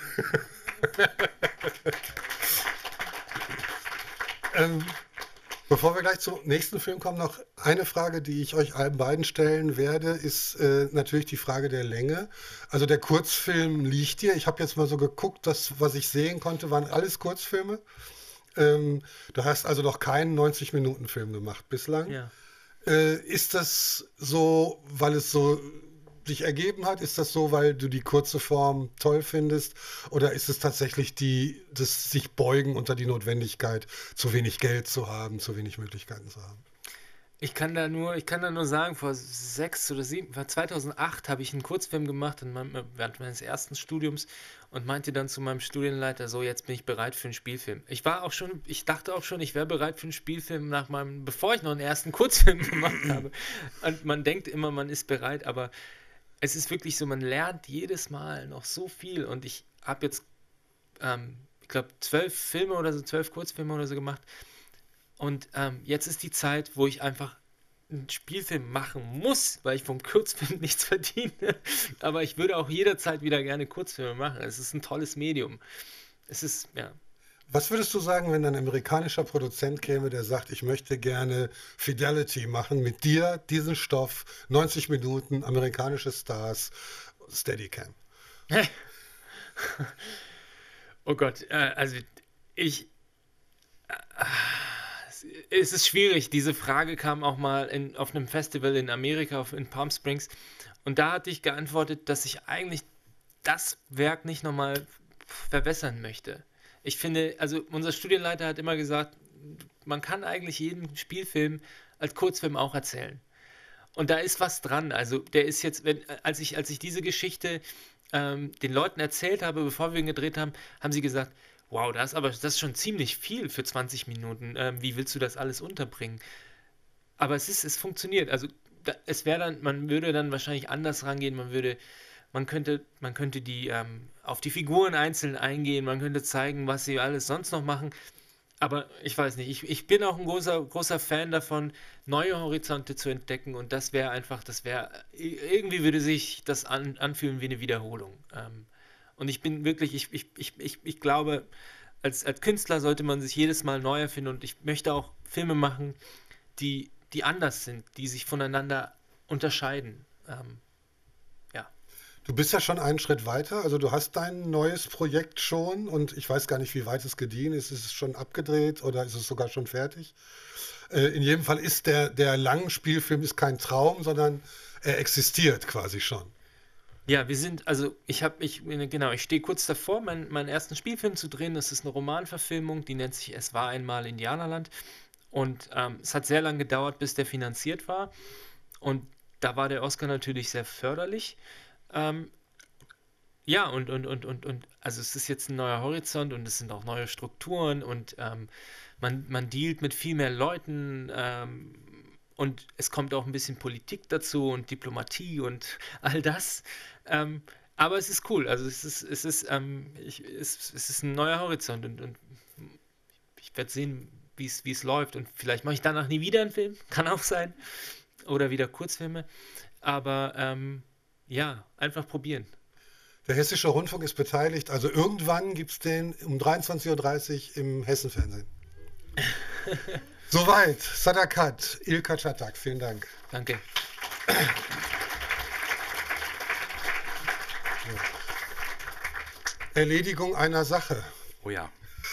S5: Ähm, bevor wir gleich zum nächsten Film kommen, noch eine Frage, die ich euch allen beiden stellen werde, ist äh, natürlich die Frage der Länge. Also der Kurzfilm liegt dir. Ich habe jetzt mal so geguckt, das, was ich sehen konnte, waren alles Kurzfilme. Ähm, du hast also noch keinen neunzig-Minuten-Film gemacht bislang.
S3: Ja.
S5: Äh, ist das so, weil es so sich ergeben hat? Ist das so, weil du die kurze Form toll findest? Oder ist es tatsächlich die, das sich beugen unter die Notwendigkeit, zu wenig Geld zu haben, zu wenig Möglichkeiten zu haben?
S3: Ich kann da nur, ich kann da nur sagen, vor sechs oder sieben, war zweitausendacht habe ich einen Kurzfilm gemacht in meinem, während meines ersten Studiums und meinte dann zu meinem Studienleiter, so, jetzt bin ich bereit für einen Spielfilm. Ich war auch schon, ich dachte auch schon, ich wäre bereit für einen Spielfilm nach meinem, bevor ich noch einen ersten Kurzfilm gemacht habe. Und man denkt immer, man ist bereit, aber es ist wirklich so, man lernt jedes Mal noch so viel und ich habe jetzt, ähm, ich glaube, zwölf Filme oder so, zwölf Kurzfilme oder so gemacht. Und ähm, jetzt ist die Zeit, wo ich einfach einen Spielfilm machen muss, weil ich vom Kurzfilm nichts verdiene. Aber ich würde auch jederzeit wieder gerne Kurzfilme machen. Es ist ein tolles Medium. Es ist, ja.
S5: Was würdest du sagen, wenn ein amerikanischer Produzent käme, der sagt, ich möchte gerne Fidelity machen, mit dir diesen Stoff, neunzig Minuten, amerikanische Stars, Steadicam?
S3: Oh Gott, äh, also ich... Äh, es ist schwierig. Diese Frage kam auch mal in, auf einem Festival in Amerika, auf, in Palm Springs. Und da hatte ich geantwortet, dass ich eigentlich das Werk nicht nochmal verbessern möchte. Ich finde, also unser Studienleiter hat immer gesagt, man kann eigentlich jeden Spielfilm als Kurzfilm auch erzählen. Und da ist was dran. Also der ist jetzt, wenn, als ich, als ich diese Geschichte ähm, den Leuten erzählt habe, bevor wir ihn gedreht haben, haben sie gesagt, wow, das ist aber das ist schon ziemlich viel für zwanzig Minuten. Ähm, wie willst du das alles unterbringen? Aber es ist, es funktioniert. Also da, es wäre dann, man würde dann wahrscheinlich anders rangehen. Man würde, man könnte, man könnte die ähm, auf die Figuren einzeln eingehen. Man könnte zeigen, was sie alles sonst noch machen. Aber ich weiß nicht. Ich, ich bin auch ein großer, großer Fan davon, neue Horizonte zu entdecken. Und das wäre einfach, das wäre irgendwie würde sich das an, anfühlen wie eine Wiederholung. Ähm, Und ich bin wirklich, ich, ich, ich, ich, ich glaube, als, als Künstler sollte man sich jedes Mal neu erfinden und ich möchte auch Filme machen, die, die anders sind, die sich voneinander unterscheiden. Ähm, ja.
S5: Du bist ja schon einen Schritt weiter, also du hast dein neues Projekt schon und ich weiß gar nicht, wie weit es gediehen ist. Ist es schon abgedreht oder ist es sogar schon fertig? Äh, in jedem Fall ist der, der Langspielfilm ist kein Traum, sondern er existiert quasi schon.
S3: Ja, wir sind, also ich habe, ich, genau, ich stehe kurz davor, mein, meinen ersten Spielfilm zu drehen. Das ist eine Romanverfilmung, die nennt sich Es war einmal Indianerland. Und ähm, es hat sehr lange gedauert, bis der finanziert war. Und da war der Oscar natürlich sehr förderlich. Ähm, ja, und, und, und, und, und, also es ist jetzt ein neuer Horizont und es sind auch neue Strukturen und ähm, man, man dealt mit viel mehr Leuten. Ähm, Und es kommt auch ein bisschen Politik dazu und Diplomatie und all das. Ähm, aber es ist cool. Also es ist, es ist, ähm, ich, es, es ist ein neuer Horizont und, und ich werde sehen, wie es, wie es läuft. Und vielleicht mache ich danach nie wieder einen Film. Kann auch sein. Oder wieder Kurzfilme. Aber ähm, ja, einfach probieren.
S5: Der Hessische Rundfunk ist beteiligt. Also irgendwann gibt es den um dreiundzwanzig Uhr dreißig im Hessenfernsehen. Soweit, Sadakat, Ilka Çatak, vielen Dank.
S3: Danke.
S5: Erledigung einer Sache.
S2: Oh ja.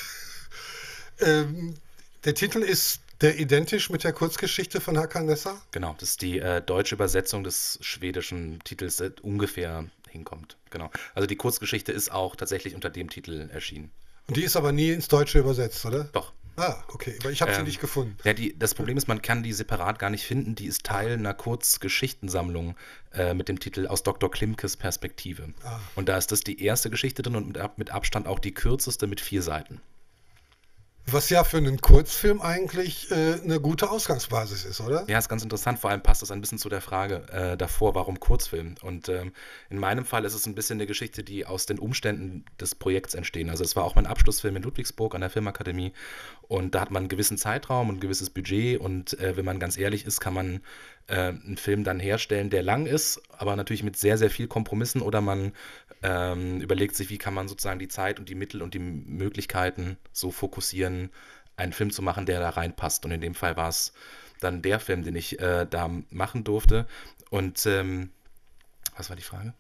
S5: Ähm, der Titel ist der identisch mit der Kurzgeschichte von Hakan Nesser?
S2: Genau, das ist die äh, deutsche Übersetzung des schwedischen Titels, der ungefähr hinkommt. Genau. Also die Kurzgeschichte ist auch tatsächlich unter dem Titel erschienen.
S5: Und die ist aber nie ins Deutsche übersetzt, oder?
S2: Doch.
S5: Ah, okay, aber ich habe sie
S2: Ähm,
S5: nicht gefunden.
S2: Ja, die, das Problem ist, man kann die separat gar nicht finden. Die ist Teil einer Kurzgeschichtensammlung äh, mit dem Titel Aus Doktor Klimkes Perspektive.
S5: Ah.
S2: Und da ist das die erste Geschichte drin und mit, Ab- mit Abstand auch die kürzeste mit vier Seiten.
S5: Was ja für einen Kurzfilm eigentlich äh, eine gute Ausgangsbasis ist, oder?
S2: Ja, ist ganz interessant. Vor allem passt das ein bisschen zu der Frage äh, davor, warum Kurzfilm? Und ähm, in meinem Fall ist es ein bisschen eine Geschichte, die aus den Umständen des Projekts entstehen. Also es war auch mein Abschlussfilm in Ludwigsburg an der Filmakademie und da hat man einen gewissen Zeitraum und ein gewisses Budget und äh, wenn man ganz ehrlich ist, kann man äh, einen Film dann herstellen, der lang ist, aber natürlich mit sehr, sehr viel Kompromissen oder man ähm, überlegt sich, wie kann man sozusagen die Zeit und die Mittel und die Möglichkeiten so fokussieren, einen Film zu machen, der da reinpasst. Und in dem Fall war es dann der Film, den ich äh, da machen durfte. Und ähm, Was war die Frage?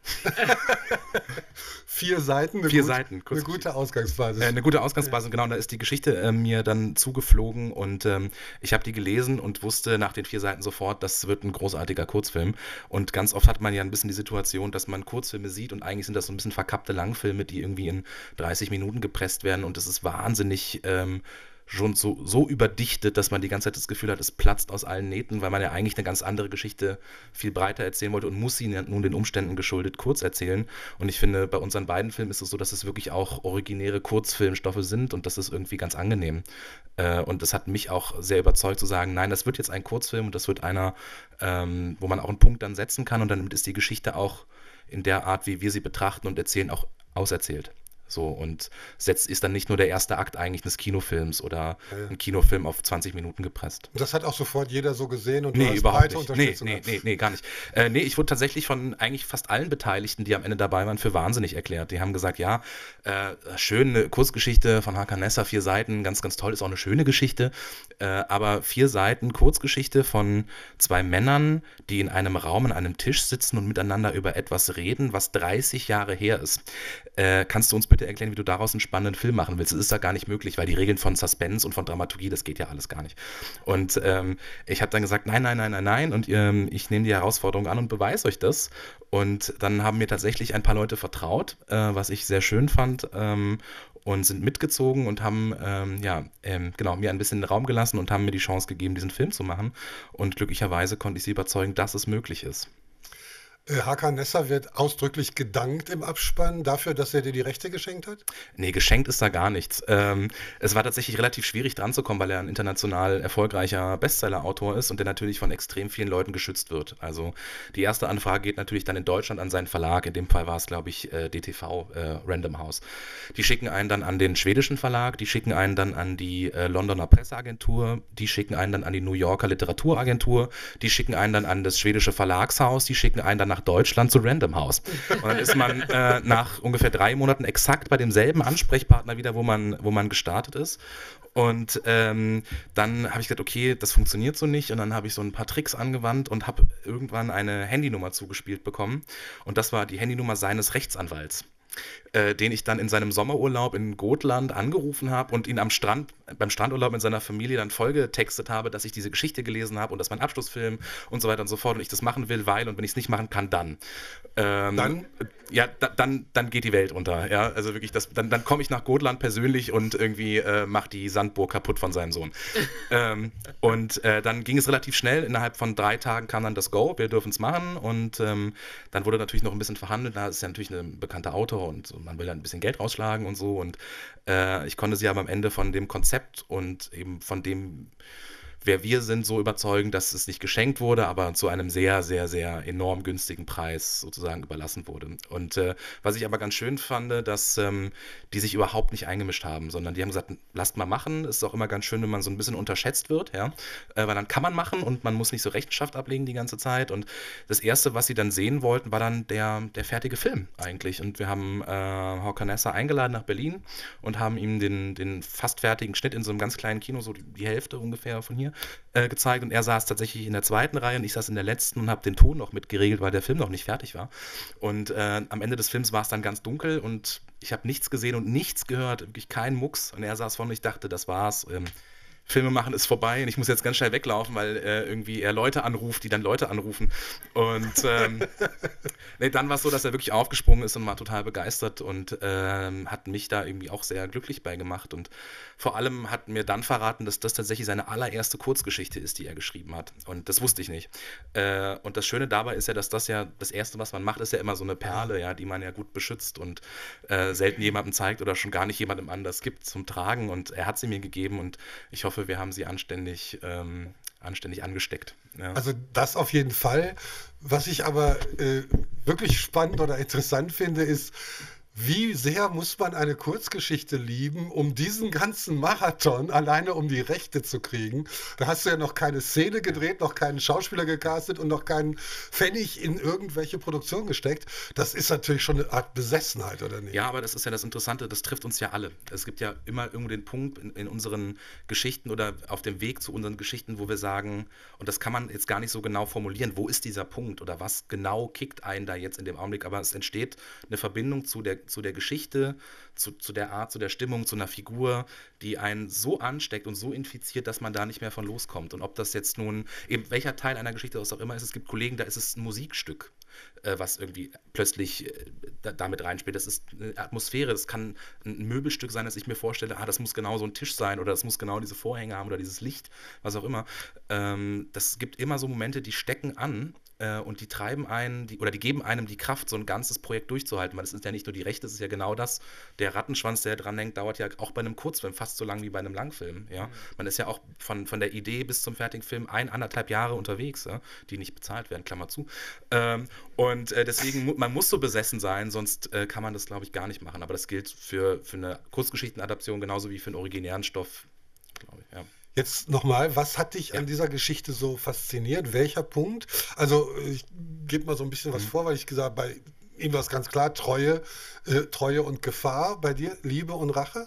S5: Vier Seiten, eine,
S2: Vier
S5: gut,
S2: Seiten,
S5: eine
S2: kurz-
S5: gute Ausgangsbasis.
S2: Äh, eine gute Ausgangsbasis, genau. Da ist die Geschichte äh, mir dann zugeflogen und ähm, ich habe die gelesen und wusste nach den vier Seiten sofort, das wird ein großartiger Kurzfilm. Und ganz oft hat man ja ein bisschen die Situation, dass man Kurzfilme sieht und eigentlich sind das so ein bisschen verkappte Langfilme, die irgendwie in dreißig Minuten gepresst werden und es ist wahnsinnig ähm, schon so, so überdichtet, dass man die ganze Zeit das Gefühl hat, es platzt aus allen Nähten, weil man ja eigentlich eine ganz andere Geschichte viel breiter erzählen wollte und muss sie nun den Umständen geschuldet kurz erzählen. Und ich finde, bei unseren beiden Filmen ist es so, dass es wirklich auch originäre Kurzfilmstoffe sind und das ist irgendwie ganz angenehm. Äh, und das hat mich auch sehr überzeugt zu sagen, nein, das wird jetzt ein Kurzfilm und das wird einer, ähm, wo man auch einen Punkt dann setzen kann und dann ist die Geschichte auch in der Art, wie wir sie betrachten und erzählen, auch auserzählt. So, und setzt, ist dann nicht nur der erste Akt eigentlich eines Kinofilms oder
S5: Ja, ja.
S2: ein Kinofilm auf zwanzig Minuten gepresst.
S5: Und das hat auch sofort jeder so gesehen und du
S2: Nee,
S5: hast
S2: überhaupt
S5: breite
S2: nicht. Nee,
S5: Unterstützung.
S2: nee, nee, nee, gar nicht. Äh, nee, ich wurde tatsächlich von eigentlich fast allen Beteiligten, die am Ende dabei waren, für wahnsinnig erklärt. Die haben gesagt, ja, äh, schön, eine Kurzgeschichte von Hakan Nesser, vier Seiten, ganz, ganz toll, ist auch eine schöne Geschichte. Äh, aber vier Seiten Kurzgeschichte von zwei Männern, die in einem Raum an einem Tisch sitzen und miteinander über etwas reden, was dreißig Jahre her ist. Äh, kannst du uns bitte erklären, wie du daraus einen spannenden Film machen willst? Das ist ja gar nicht möglich, weil die Regeln von Suspense und von Dramaturgie, das geht ja alles gar nicht. Und ähm, ich habe dann gesagt, nein, nein, nein, nein, nein und ähm, ich nehme die Herausforderung an und beweise euch das. Und dann haben mir tatsächlich ein paar Leute vertraut, äh, was ich sehr schön fand ähm, und sind mitgezogen und haben ähm, ja, ähm, genau, mir ein bisschen den Raum gelassen und haben mir die Chance gegeben, diesen Film zu machen. Und glücklicherweise konnte ich sie überzeugen, dass es möglich ist.
S5: Äh, Hakan Nesser wird ausdrücklich gedankt im Abspann dafür, dass er dir die Rechte geschenkt hat?
S2: Nee, geschenkt ist da gar nichts. Ähm, es war tatsächlich relativ schwierig dran zu kommen, weil er ein international erfolgreicher Bestseller-Autor ist und der natürlich von extrem vielen Leuten geschützt wird. Also die erste Anfrage geht natürlich dann in Deutschland an seinen Verlag. In dem Fall war es, glaube ich, äh, D T V, äh, Random House. Die schicken einen dann an den schwedischen Verlag, die schicken einen dann an die äh, Londoner Presseagentur, die schicken einen dann an die New Yorker Literaturagentur, die schicken einen dann an das schwedische Verlagshaus, die schicken einen dann nach Deutschland zu Random House. Und dann ist man äh, nach ungefähr drei Monaten exakt bei demselben Ansprechpartner wieder, wo man, wo man gestartet ist. Und ähm, dann habe ich gesagt, okay, das funktioniert so nicht. Und dann habe ich so ein paar Tricks angewandt und habe irgendwann eine Handynummer zugespielt bekommen. Und das war die Handynummer seines Rechtsanwalts. Äh, den ich dann in seinem Sommerurlaub in Gotland angerufen habe und ihn am Strand, beim Strandurlaub mit seiner Familie dann vollgetextet habe, dass ich diese Geschichte gelesen habe und das mein Abschlussfilm und so weiter und so fort und ich das machen will, weil und wenn ich es nicht machen kann, dann. Ähm,
S5: Dann?
S2: Ja, da, dann, dann geht die Welt unter. Ja, also wirklich, das, dann, dann komme ich nach Gotland persönlich und irgendwie äh, mache die Sandburg kaputt von seinem Sohn. ähm, und äh, dann ging es relativ schnell. Innerhalb von drei Tagen kam dann das Go, wir dürfen es machen. Und ähm, dann wurde natürlich noch ein bisschen verhandelt. Da ist ja natürlich ein bekannter Autor und so, man will dann ein bisschen Geld rausschlagen und so. Und äh, ich konnte sie aber am Ende von dem Konzept und eben von dem, wer wir sind, so überzeugen, dass es nicht geschenkt wurde, aber zu einem sehr, sehr, sehr enorm günstigen Preis sozusagen überlassen wurde. Und äh, was ich aber ganz schön fand, dass ähm, die sich überhaupt nicht eingemischt haben, sondern die haben gesagt, lasst mal machen. Es ist auch immer ganz schön, wenn man so ein bisschen unterschätzt wird, ja, äh, weil dann kann man machen und man muss nicht so Rechenschaft ablegen die ganze Zeit. Und das Erste, was sie dann sehen wollten, war dann der, der fertige Film eigentlich. Und wir haben äh, Hakan Nesser eingeladen nach Berlin und haben ihm den, den fast fertigen Schnitt in so einem ganz kleinen Kino, so die, die Hälfte ungefähr von hier, Äh, gezeigt und er saß tatsächlich in der zweiten Reihe und ich saß in der letzten und habe den Ton noch mitgeregelt, weil der Film noch nicht fertig war. Und äh, am Ende des Films war es dann ganz dunkel und ich habe nichts gesehen und nichts gehört, wirklich kein Mucks. Und er saß vorne und ich dachte, das war's. Ähm, Filme machen ist vorbei und ich muss jetzt ganz schnell weglaufen, weil äh, irgendwie er Leute anruft, die dann Leute anrufen. Und ähm, nee, dann war es so, dass er wirklich aufgesprungen ist und war total begeistert und ähm, hat mich da irgendwie auch sehr glücklich bei gemacht. Und vor allem hat mir dann verraten, dass das tatsächlich seine allererste Kurzgeschichte ist, die er geschrieben hat. Und das wusste ich nicht. Äh, und das Schöne dabei ist ja, dass das ja, das Erste, was man macht, ist ja immer so eine Perle, ja, die man ja gut beschützt und äh, selten jemandem zeigt oder schon gar nicht jemandem anders gibt zum Tragen. Und er hat sie mir gegeben und ich hoffe, wir haben sie anständig, ähm, anständig angesteckt. Ja.
S5: Also das auf jeden Fall. Was ich aber äh, wirklich spannend oder interessant finde, ist, Wie sehr muss man eine Kurzgeschichte lieben, um diesen ganzen Marathon alleine um die Rechte zu kriegen? Da hast du ja noch keine Szene gedreht, noch keinen Schauspieler gecastet und noch keinen Pfennig in irgendwelche Produktion gesteckt. Das ist natürlich schon eine Art Besessenheit, oder nicht?
S2: Ja, aber das ist ja das Interessante, das trifft uns ja alle. Es gibt ja immer irgendwo den Punkt in, in unseren Geschichten oder auf dem Weg zu unseren Geschichten, wo wir sagen, und das kann man jetzt gar nicht so genau formulieren, wo ist dieser Punkt oder was genau kickt einen da jetzt in dem Augenblick, aber es entsteht eine Verbindung zu der, zu der Geschichte, zu, zu der Art, zu der Stimmung, zu einer Figur, die einen so ansteckt und so infiziert, dass man da nicht mehr von loskommt. Und ob das jetzt nun, eben welcher Teil einer Geschichte das auch immer ist, es gibt Kollegen, da ist es ein Musikstück, äh, was irgendwie plötzlich äh, da, damit reinspielt. Das ist eine Atmosphäre, das kann ein Möbelstück sein, das ich mir vorstelle, ah, das muss genau so ein Tisch sein oder das muss genau diese Vorhänge haben oder dieses Licht, was auch immer. Ähm, das gibt immer so Momente, die stecken an äh, und die treiben einen, die, oder die geben einem die Kraft, so ein ganzes Projekt durchzuhalten, weil es ist ja nicht nur die Rechte, es ist ja genau das, der Rattenschwanz, der dran hängt, dauert ja auch bei einem Kurzfilm fast so lang wie bei einem Langfilm. Ja? Man ist ja auch von, von der Idee bis zum fertigen Film ein, anderthalb Jahre unterwegs, ja? Die nicht bezahlt werden, Klammer zu. Ähm, und äh, deswegen, mu- man muss so besessen sein, sonst äh, kann man das, glaube ich, gar nicht machen. Aber das gilt für, für eine Kurzgeschichtenadaption genauso wie für einen originären Stoff, glaube ich, ja.
S5: Jetzt nochmal, was hat dich
S2: Ja.
S5: an dieser Geschichte so fasziniert? Welcher Punkt? Also ich gebe mal so ein bisschen was
S2: Mhm.
S5: vor, weil ich gesagt habe, bei ihm war es ganz klar, Treue, äh, Treue und Gefahr. Bei dir Liebe und Rache?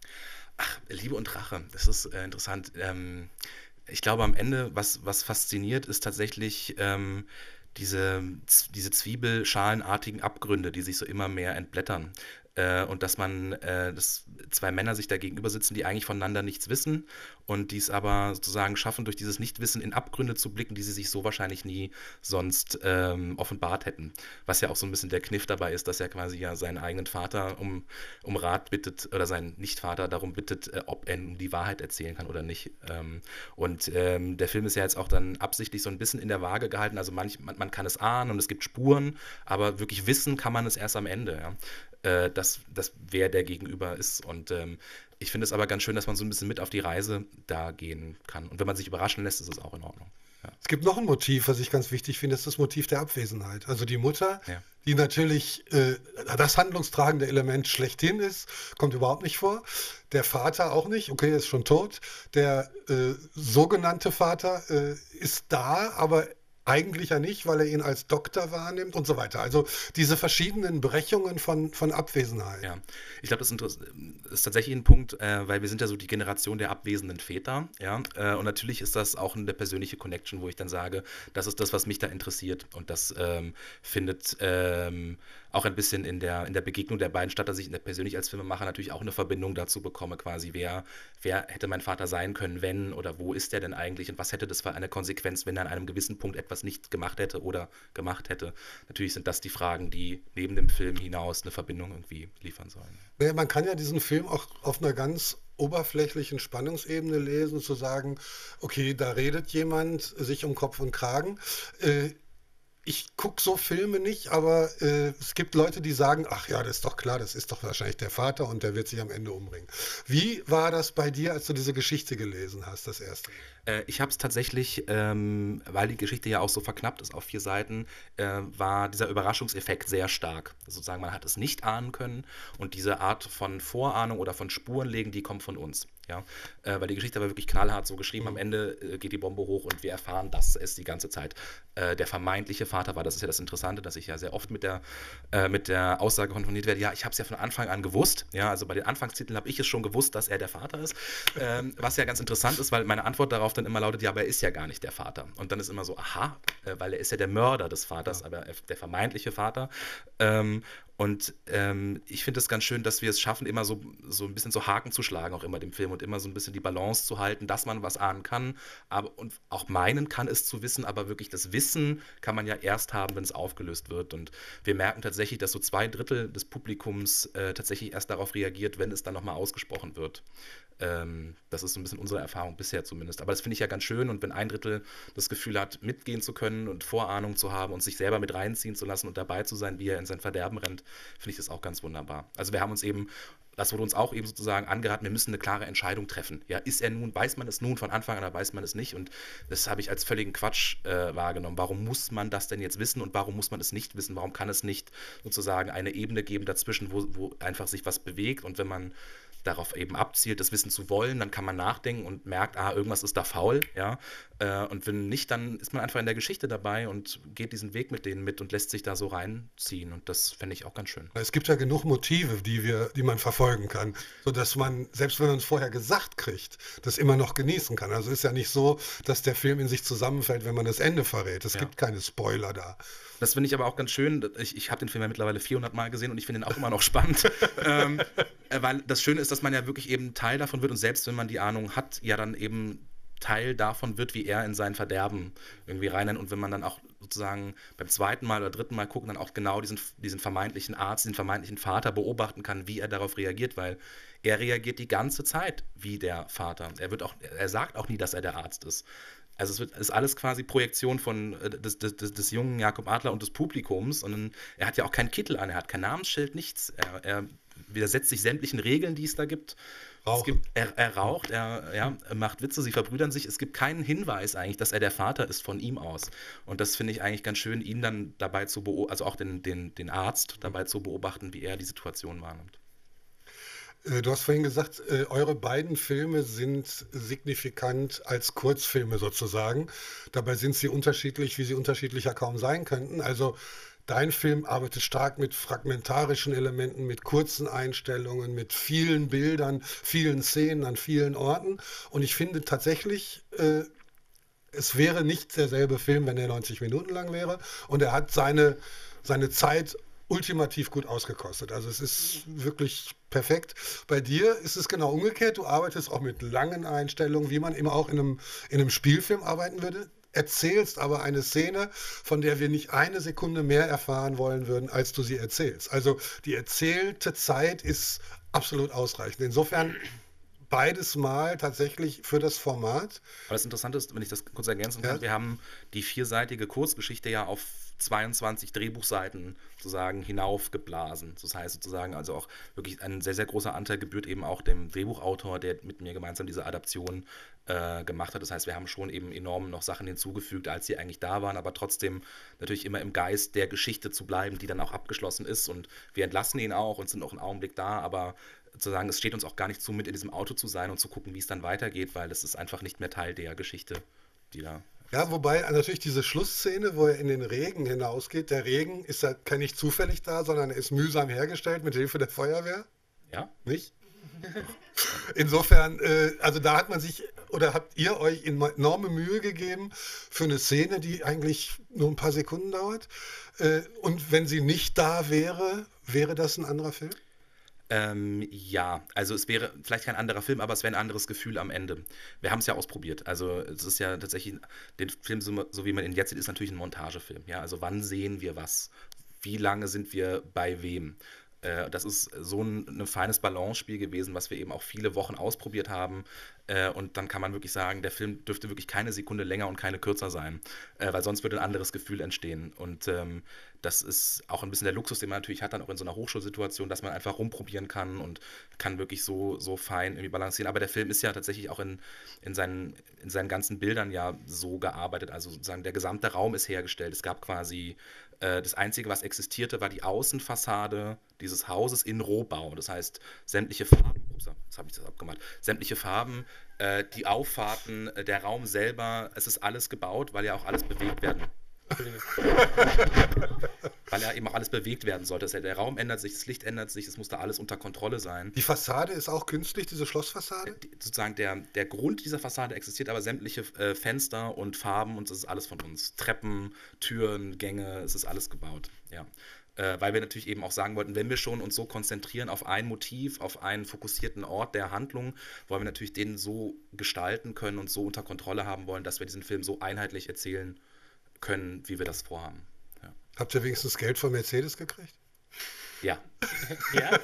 S2: Ach, Liebe und Rache, das ist äh, interessant. Ähm, ich glaube, am Ende, was, was fasziniert, ist tatsächlich ähm, diese, Z- diese zwiebelschalenartigen Abgründe, die sich so immer mehr entblättern. Äh, und dass man, äh, dass zwei Männer sich da gegenüber sitzen, die eigentlich voneinander nichts wissen und die es aber sozusagen schaffen, durch dieses Nichtwissen in Abgründe zu blicken, die sie sich so wahrscheinlich nie sonst ähm, offenbart hätten. Was ja auch so ein bisschen der Kniff dabei ist, dass er quasi ja seinen eigenen Vater um, um Rat bittet oder seinen Nichtvater darum bittet, äh, ob er ihm die Wahrheit erzählen kann oder nicht. Ähm, und ähm, der Film ist ja jetzt auch dann absichtlich so ein bisschen in der Waage gehalten. Also manch, man, man kann es ahnen und es gibt Spuren, aber wirklich wissen kann man es erst am Ende. Ja? Äh, dass, dass wer der Gegenüber ist. Und ähm, ich finde es aber ganz schön, dass man so ein bisschen mit auf die Reise da gehen kann. Und wenn man sich überraschen lässt, ist es auch in Ordnung. Ja.
S5: Es gibt noch ein Motiv, was ich ganz wichtig finde, das ist das Motiv der Abwesenheit. Also die Mutter,
S2: Ja.
S5: die natürlich äh, das handlungstragende Element schlechthin ist, kommt überhaupt nicht vor. Der Vater auch nicht, okay, er ist schon tot. Der äh, sogenannte Vater äh, ist da, aber eigentlich ja nicht, weil er ihn als Doktor wahrnimmt und so weiter. Also diese verschiedenen Brechungen von, von Abwesenheit.
S2: Ja, ich glaube, das ist, interess- ist tatsächlich ein Punkt, äh, weil wir sind ja so die Generation der abwesenden Väter, ja, äh, und natürlich ist das auch eine persönliche Connection, wo ich dann sage, das ist das, was mich da interessiert und das ähm, findet ähm, auch ein bisschen in der, in der Begegnung der beiden statt, dass ich in der, persönlich als Filmemacher natürlich auch eine Verbindung dazu bekomme, quasi, wer, wer hätte mein Vater sein können, wenn oder wo ist der denn eigentlich und was hätte das für eine Konsequenz, wenn er an einem gewissen Punkt etwas nicht gemacht hätte oder gemacht hätte. Natürlich sind das die Fragen, die neben dem Film hinaus eine Verbindung irgendwie liefern sollen.
S5: Naja, man kann ja diesen Film auch auf einer ganz oberflächlichen Spannungsebene lesen, zu sagen, okay, da redet jemand sich um Kopf und Kragen. Äh, ich gucke so Filme nicht, aber äh, es gibt Leute, die sagen, ach ja, das ist doch klar, das ist doch wahrscheinlich der Vater und der wird sich am Ende umbringen. Wie war das bei dir, als du diese Geschichte gelesen hast, das erste Mal?
S2: Äh, ich habe es tatsächlich, ähm, weil die Geschichte ja auch so verknappt ist auf vier Seiten, äh, war dieser Überraschungseffekt sehr stark. Also sozusagen, man hat es nicht ahnen können und diese Art von Vorahnung oder von Spurenlegen, die kommt von uns. Ja? Äh, weil die Geschichte war wirklich knallhart so geschrieben. Am Ende äh, geht die Bombe hoch und wir erfahren, dass es die ganze Zeit äh, der vermeintliche Vater war. Das ist ja das Interessante, dass ich ja sehr oft mit der, äh, mit der Aussage konfrontiert werde, ja, ich habe es ja von Anfang an gewusst. Ja, also bei den Anfangstiteln habe ich es schon gewusst, dass er der Vater ist. Ähm, was ja ganz interessant ist, weil meine Antwort darauf dann immer lautet, ja, aber er ist ja gar nicht der Vater. Und dann ist immer so, aha, äh, weil er ist ja der Mörder des Vaters, aber er- der vermeintliche Vater. Ähm, und ähm, ich finde es ganz schön, dass wir es schaffen, immer so, so ein bisschen so Haken zu schlagen, auch immer dem Film und immer so ein bisschen die Balance zu halten, dass man was ahnen kann aber, und auch meinen kann, es zu wissen, aber wirklich das Wissen kann man ja erst haben, wenn es aufgelöst wird. Und wir merken tatsächlich, dass so zwei Drittel des Publikums äh, tatsächlich erst darauf reagiert, wenn es dann nochmal ausgesprochen wird. Ähm, das ist so ein bisschen unsere Erfahrung bisher zumindest. Aber das finde ich ja ganz schön und wenn ein Drittel das Gefühl hat, mitgehen zu können und Vorahnung zu haben und sich selber mit reinziehen zu lassen und dabei zu sein, wie er in sein Verderben rennt, finde ich das auch ganz wunderbar. Also wir haben uns eben das wurde uns auch eben sozusagen angeraten, wir müssen eine klare Entscheidung treffen. Ja, ist er nun, weiß man es nun von Anfang an oder weiß man es nicht? Und das habe ich als völligen Quatsch äh, wahrgenommen. Warum muss man das denn jetzt wissen und warum muss man es nicht wissen? Warum kann es nicht sozusagen eine Ebene geben dazwischen, wo, wo einfach sich was bewegt, und wenn man darauf eben abzielt, das wissen zu wollen, dann kann man nachdenken und merkt, ah, irgendwas ist da faul, ja, äh, und wenn nicht, dann ist man einfach in der Geschichte dabei und geht diesen Weg mit denen mit und lässt sich da so reinziehen, und das fände ich auch ganz schön.
S5: Es gibt ja genug Motive, die wir, die man verfolgen kann, sodass man, selbst wenn man es vorher gesagt kriegt, das immer noch genießen kann. Also ist ja nicht so, dass der Film in sich zusammenfällt, wenn man das Ende verrät. Es
S2: Ja.
S5: gibt keine Spoiler da.
S2: Das finde ich aber auch ganz schön. Ich, ich habe den Film ja mittlerweile vierhundert Mal gesehen und ich finde ihn auch immer noch spannend. ähm, äh, weil das Schöne ist, dass man ja wirklich eben Teil davon wird und selbst wenn man die Ahnung hat, ja dann eben Teil davon wird, wie er in sein Verderben irgendwie rein. Und wenn man dann auch sozusagen beim zweiten Mal oder dritten Mal gucken, dann auch genau diesen, diesen vermeintlichen Arzt, den vermeintlichen Vater beobachten kann, wie er darauf reagiert, weil er reagiert die ganze Zeit wie der Vater. Er wird auch, er sagt auch nie, dass er der Arzt ist. Also es wird, ist alles quasi Projektion von äh, des, des, des, des jungen Jakob Adler und des Publikums. Und dann, er hat ja auch keinen Kittel an, er hat kein Namensschild, nichts. Er, er widersetzt sich sämtlichen Regeln, die es da gibt. Es gibt er, er raucht, er, ja, er macht Witze, sie verbrüdern sich. Es gibt keinen Hinweis eigentlich, dass er der Vater ist von ihm aus. Und das finde ich eigentlich ganz schön, ihn dann dabei zu beobachten, also auch den, den, den Arzt dabei zu beobachten, wie er die Situation wahrnimmt.
S5: Du hast vorhin gesagt, eure beiden Filme sind signifikant als Kurzfilme sozusagen. Dabei sind sie unterschiedlich, wie sie unterschiedlicher kaum sein könnten. Also dein Film arbeitet stark mit fragmentarischen Elementen, mit kurzen Einstellungen, mit vielen Bildern, vielen Szenen an vielen Orten. Und ich finde tatsächlich, äh, es wäre nicht derselbe Film, wenn er neunzig Minuten lang wäre. Und er hat seine, seine Zeit ultimativ gut ausgekostet. Also es ist wirklich perfekt. Bei dir ist es genau umgekehrt. Du arbeitest auch mit langen Einstellungen, wie man immer auch in einem, in einem Spielfilm arbeiten würde. Erzählst aber eine Szene, von der wir nicht eine Sekunde mehr erfahren wollen würden, als du sie erzählst. Also die erzählte Zeit ist absolut ausreichend. Insofern beides mal tatsächlich für das Format.
S2: Aber das Interessante ist, wenn ich das kurz ergänzen kann,
S5: Ja.
S2: wir haben die vierseitige Kurzgeschichte ja auf zweiundzwanzig Drehbuchseiten sozusagen hinaufgeblasen. Das heißt sozusagen also auch wirklich ein sehr, sehr großer Anteil gebührt eben auch dem Drehbuchautor, der mit mir gemeinsam diese Adaption äh, gemacht hat. Das heißt, wir haben schon eben enorm noch Sachen hinzugefügt, als sie eigentlich da waren, aber trotzdem natürlich immer im Geist der Geschichte zu bleiben, die dann auch abgeschlossen ist. Und wir entlassen ihn auch und sind auch einen Augenblick da, aber sozusagen, es steht uns auch gar nicht zu, mit in diesem Auto zu sein und zu gucken, wie es dann weitergeht, weil es ist einfach nicht mehr Teil der Geschichte, die da.
S5: Ja, wobei natürlich diese Schlussszene, wo er in den Regen hinausgeht, der Regen ist ja kein nicht zufällig da, sondern er ist mühsam hergestellt mit Hilfe der Feuerwehr,
S2: Ja?
S5: nicht? Insofern, äh, also da hat man sich, oder habt ihr euch enorme Mühe gegeben für eine Szene, die eigentlich nur ein paar Sekunden dauert? Äh, und wenn sie nicht da wäre, wäre das ein anderer Film?
S2: Ähm, ja, also es wäre vielleicht kein anderer Film, aber es wäre ein anderes Gefühl am Ende. Wir haben es ja ausprobiert. Also es ist ja tatsächlich, den Film, so, so wie man ihn jetzt sieht, ist natürlich ein Montagefilm. Ja, also wann sehen wir was? Wie lange sind wir bei wem? Äh, das ist so ein, ein feines Balance-Spiel gewesen, was wir eben auch viele Wochen ausprobiert haben. Äh, und dann kann man wirklich sagen, der Film dürfte wirklich keine Sekunde länger und keine kürzer sein, äh, weil sonst würde ein anderes Gefühl entstehen. Und ähm, das ist auch ein bisschen der Luxus, den man natürlich hat, dann auch in so einer Hochschulsituation, dass man einfach rumprobieren kann und kann wirklich so, so fein irgendwie balancieren. Aber der Film ist ja tatsächlich auch in, in, seinen, in seinen ganzen Bildern ja so gearbeitet. Also sozusagen der gesamte Raum ist hergestellt. Es gab quasi, äh, das Einzige, was existierte, war die Außenfassade dieses Hauses in Rohbau. Das heißt, sämtliche Farben, ups, jetzt habe ich das abgemacht, sämtliche Farben, äh, die Auffahrten, äh, der Raum selber, es ist alles gebaut, weil ja auch alles bewegt werden. Weil ja eben auch alles bewegt werden sollte. Der Raum ändert sich, das Licht ändert sich, es muss da alles unter Kontrolle sein.
S5: Die Fassade ist auch künstlich, diese Schlossfassade?
S2: Die, sozusagen der, der Grund dieser Fassade existiert, aber sämtliche äh, Fenster und Farben und das ist alles von uns. Treppen, Türen, Gänge, es ist alles gebaut. Ja. Äh, weil wir natürlich eben auch sagen wollten, wenn wir schon uns so konzentrieren auf ein Motiv, auf einen fokussierten Ort der Handlung, wollen wir natürlich den so gestalten können und so unter Kontrolle haben wollen, dass wir diesen Film so einheitlich erzählen können, wie wir das vorhaben. Ja.
S5: Habt ihr wenigstens Geld von Mercedes gekriegt?
S2: Ja.
S3: Ja?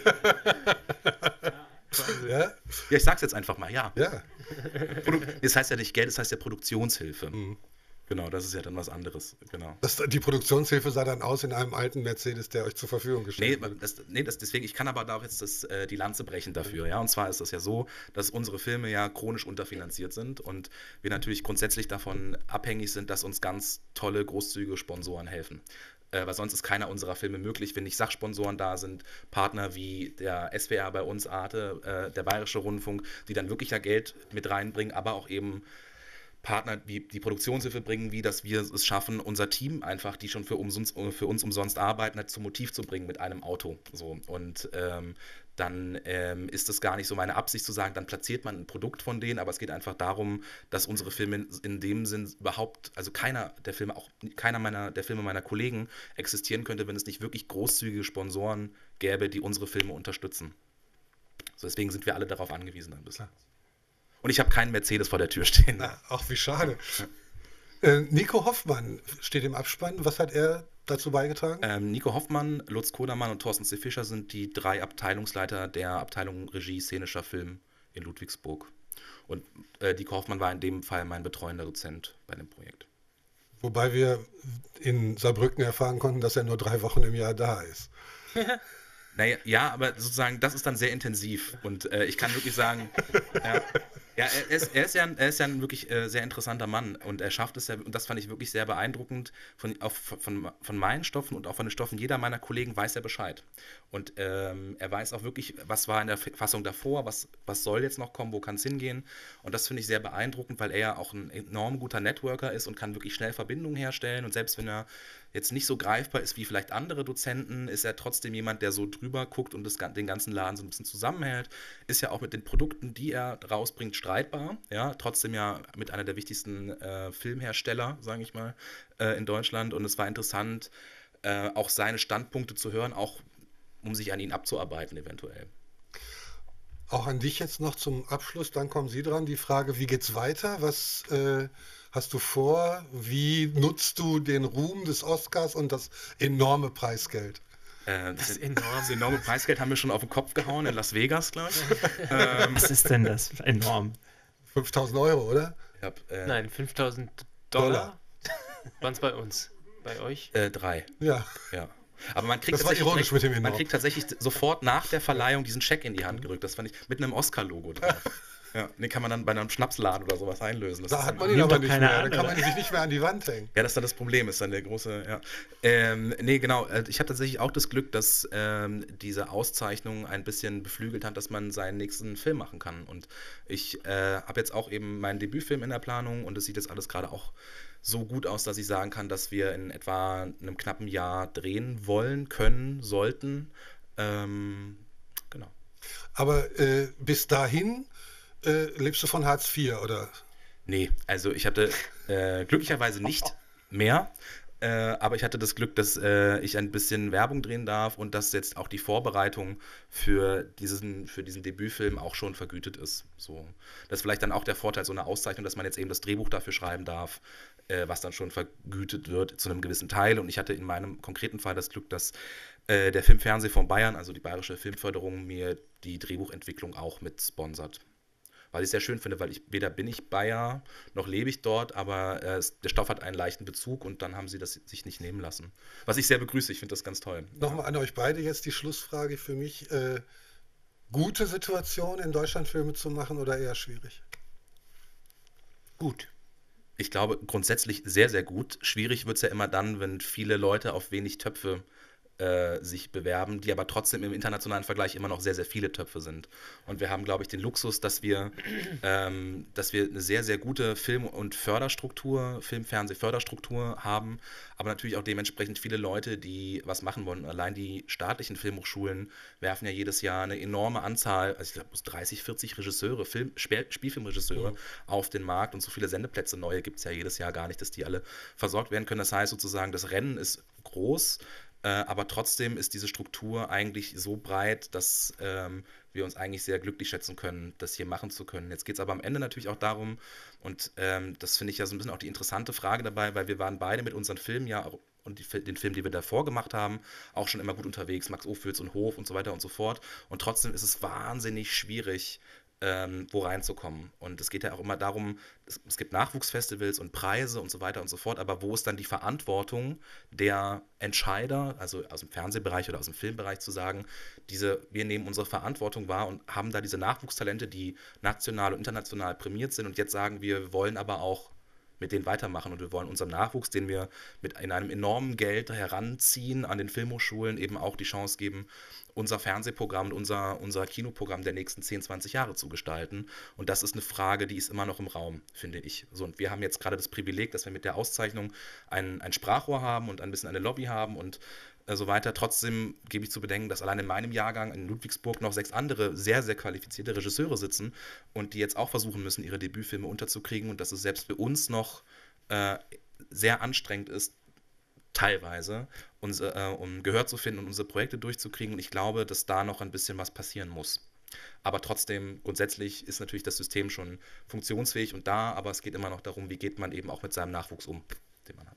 S5: Ja?
S2: Ja, ich sag's jetzt einfach mal, ja.
S5: Ja.
S2: Produ- Das heißt ja nicht Geld, das heißt ja Produktionshilfe.
S5: Mhm.
S2: Genau, das ist ja dann was anderes, genau.
S5: Das, die Produktionshilfe sah dann aus in einem alten Mercedes, der euch zur Verfügung
S2: Nee,
S5: gestellt wurde.
S2: das, nee das, deswegen, ich kann aber da auch jetzt das, äh, die Lanze brechen dafür, ja. Und zwar ist das ja so, dass unsere Filme ja chronisch unterfinanziert sind und wir natürlich grundsätzlich davon abhängig sind, dass uns ganz tolle, großzügige Sponsoren helfen. Äh, weil sonst ist keiner unserer Filme möglich, wenn nicht Sachsponsoren da sind, Partner wie der S W R bei uns, Arte, äh, der Bayerische Rundfunk, die dann wirklich ja Geld mit reinbringen, aber auch eben Partner wie die Produktionshilfe bringen, wie dass wir es schaffen, unser Team einfach, die schon für, umsonst, für uns umsonst arbeiten, halt zum Motiv zu bringen mit einem Auto. So. Und ähm, dann ähm, ist es gar nicht so meine Absicht zu sagen, dann platziert man ein Produkt von denen, aber es geht einfach darum, dass unsere Filme in, in dem Sinn überhaupt, also keiner der Filme, auch keiner meiner der Filme meiner Kollegen existieren könnte, wenn es nicht wirklich großzügige Sponsoren gäbe, die unsere Filme unterstützen. So, deswegen sind wir alle darauf angewiesen ein bisschen. Und ich habe keinen Mercedes vor der Tür stehen.
S5: Na, auch wie schade. Äh, Nico Hoffmann steht im Abspann. Was hat er dazu beigetragen?
S2: Ähm, Nico Hoffmann, Lutz Kodermann und Thorsten C. Fischer sind die drei Abteilungsleiter der Abteilung Regie szenischer Film in Ludwigsburg. Und äh, Nico Hoffmann war in dem Fall mein betreuender Dozent bei dem Projekt.
S5: Wobei wir in Saarbrücken erfahren konnten, dass er nur drei Wochen im Jahr da ist.
S2: Naja, ja, aber sozusagen, das ist dann sehr intensiv. Und äh, ich kann wirklich sagen, ja, ja er, ist, er, ist ja, er ist ja ein wirklich äh, sehr interessanter Mann. Und er schafft es ja, und das fand ich wirklich sehr beeindruckend, von, auf, von, von meinen Stoffen und auch von den Stoffen jeder meiner Kollegen weiß er Bescheid. Und ähm, er weiß auch wirklich, was war in der Fassung davor, was, was soll jetzt noch kommen, wo kann es hingehen. Und das finde ich sehr beeindruckend, weil er ja auch ein enorm guter Networker ist und kann wirklich schnell Verbindungen herstellen. Und selbst wenn er jetzt nicht so greifbar ist wie vielleicht andere Dozenten, ist er trotzdem jemand, der so drüber guckt und das, den ganzen Laden so ein bisschen zusammenhält. Ist ja auch mit den Produkten, die er rausbringt, streitbar. Ja, trotzdem ja mit einer der wichtigsten äh, Filmhersteller, sage ich mal, äh, in Deutschland. Und es war interessant, äh, auch seine Standpunkte zu hören, auch um sich an ihn abzuarbeiten eventuell.
S5: Auch an dich jetzt noch zum Abschluss, dann kommen Sie dran. Die Frage, wie geht's weiter? Was äh, hast du vor? Wie nutzt du den Ruhm des Oscars und das enorme Preisgeld?
S2: Äh, das, das, enorm. das enorme Preisgeld haben wir schon auf den Kopf gehauen in Las Vegas, glaube ich.
S1: ähm, Was ist denn das? Enorm.
S5: fünftausend Euro, oder?
S3: Ich hab, äh, Nein, fünftausend Dollar. Dollar. Waren es bei uns? Bei euch?
S2: Äh, drei.
S5: Ja.
S2: Ja. Aber man kriegt,
S5: das war ironisch
S2: direkt,
S5: mit dem
S2: man kriegt tatsächlich sofort nach der Verleihung diesen Scheck in die Hand gerückt. Das fand ich mit einem Oscar-Logo drauf. Ja, den kann man dann bei einem Schnapsladen oder sowas einlösen. Das
S5: da hat man ihn aber nicht mehr. An, da kann man ihn sich nicht mehr an die Wand hängen.
S2: Ja, das ist dann das Problem, ist dann der große, ja. Ähm, nee, genau. Ich habe tatsächlich auch das Glück, dass ähm, diese Auszeichnung ein bisschen beflügelt hat, dass man seinen nächsten Film machen kann. Und ich äh, habe jetzt auch eben meinen Debütfilm in der Planung und es sieht jetzt alles gerade auch so gut aus, dass ich sagen kann, dass wir in etwa einem knappen Jahr drehen wollen, können, sollten. Ähm, genau.
S5: Aber äh, bis dahin äh, lebst du von Hartz vier, oder?
S2: Nee, also ich hatte äh, glücklicherweise nicht mehr. Äh, aber ich hatte das Glück, dass äh, ich ein bisschen Werbung drehen darf und dass jetzt auch die Vorbereitung für diesen, für diesen Debütfilm auch schon vergütet ist. So. Das ist vielleicht dann auch der Vorteil, so eine Auszeichnung, dass man jetzt eben das Drehbuch dafür schreiben darf, äh, was dann schon vergütet wird zu einem gewissen Teil. Und ich hatte in meinem konkreten Fall das Glück, dass äh, der Filmfernsehfonds Bayern, also die Bayerische Filmförderung, mir die Drehbuchentwicklung auch mit sponsert. Was ich sehr schön finde, weil ich weder bin ich Bayer, noch lebe ich dort, aber äh, der Stoff hat einen leichten Bezug und dann haben sie das sich nicht nehmen lassen. Was ich sehr begrüße, ich finde das ganz toll.
S5: Nochmal an euch beide jetzt die Schlussfrage für mich. Äh, gute Situation in Deutschland Filme zu machen oder eher schwierig?
S2: Gut. Ich glaube grundsätzlich sehr, sehr gut. Schwierig wird es ja immer dann, wenn viele Leute auf wenig Töpfe äh, sich bewerben, die aber trotzdem im internationalen Vergleich immer noch sehr, sehr viele Töpfe sind. Und wir haben, glaube ich, den Luxus, dass wir, ähm, dass wir eine sehr, sehr gute Film- und Förderstruktur, Film-Fernseh-Förderstruktur haben, aber natürlich auch dementsprechend viele Leute, die was machen wollen. Allein die staatlichen Filmhochschulen werfen ja jedes Jahr eine enorme Anzahl, also ich glaube dreißig, vierzig Regisseure, Film, Spiel, Spielfilmregisseure mhm. auf den Markt und so viele Sendeplätze neue gibt es ja jedes Jahr gar nicht, dass die alle versorgt werden können. Das heißt sozusagen, das Rennen ist groß, äh, aber trotzdem ist diese Struktur eigentlich so breit, dass ähm, wir uns eigentlich sehr glücklich schätzen können, das hier machen zu können. Jetzt geht es aber am Ende natürlich auch darum, und ähm, das finde ich ja so ein bisschen auch die interessante Frage dabei, weil wir waren beide mit unseren Filmen ja und die, den Film, die wir davor gemacht haben, auch schon immer gut unterwegs, Max Ophüls und Hof und so weiter und so fort. Und trotzdem ist es wahnsinnig schwierig, ähm, wo reinzukommen. Und es geht ja auch immer darum, es, es gibt Nachwuchsfestivals und Preise und so weiter und so fort, aber wo ist dann die Verantwortung der Entscheider, also aus dem Fernsehbereich oder aus dem Filmbereich, zu sagen, diese, wir nehmen unsere Verantwortung wahr und haben da diese Nachwuchstalente, die national und international prämiert sind, und jetzt sagen wir, wir wollen aber auch mit denen weitermachen und wir wollen unserem Nachwuchs, den wir mit in einem enormen Geld heranziehen, an den Filmhochschulen eben auch die Chance geben, unser Fernsehprogramm und unser, unser Kinoprogramm der nächsten zehn, zwanzig Jahre zu gestalten. Und das ist eine Frage, die ist immer noch im Raum, finde ich. So, und wir haben jetzt gerade das Privileg, dass wir mit der Auszeichnung ein, ein Sprachrohr haben und ein bisschen eine Lobby haben und äh, so weiter. Trotzdem gebe ich zu bedenken, dass allein in meinem Jahrgang in Ludwigsburg noch sechs andere sehr, sehr qualifizierte Regisseure sitzen und die jetzt auch versuchen müssen, ihre Debütfilme unterzukriegen, und dass es selbst für uns noch äh, sehr anstrengend ist, teilweise, uns, äh, um Gehör zu finden und unsere Projekte durchzukriegen. Und ich glaube, dass da noch ein bisschen was passieren muss. Aber trotzdem, grundsätzlich ist natürlich das System schon funktionsfähig und da, aber es geht immer noch darum, wie geht man eben auch mit seinem Nachwuchs um, den man hat.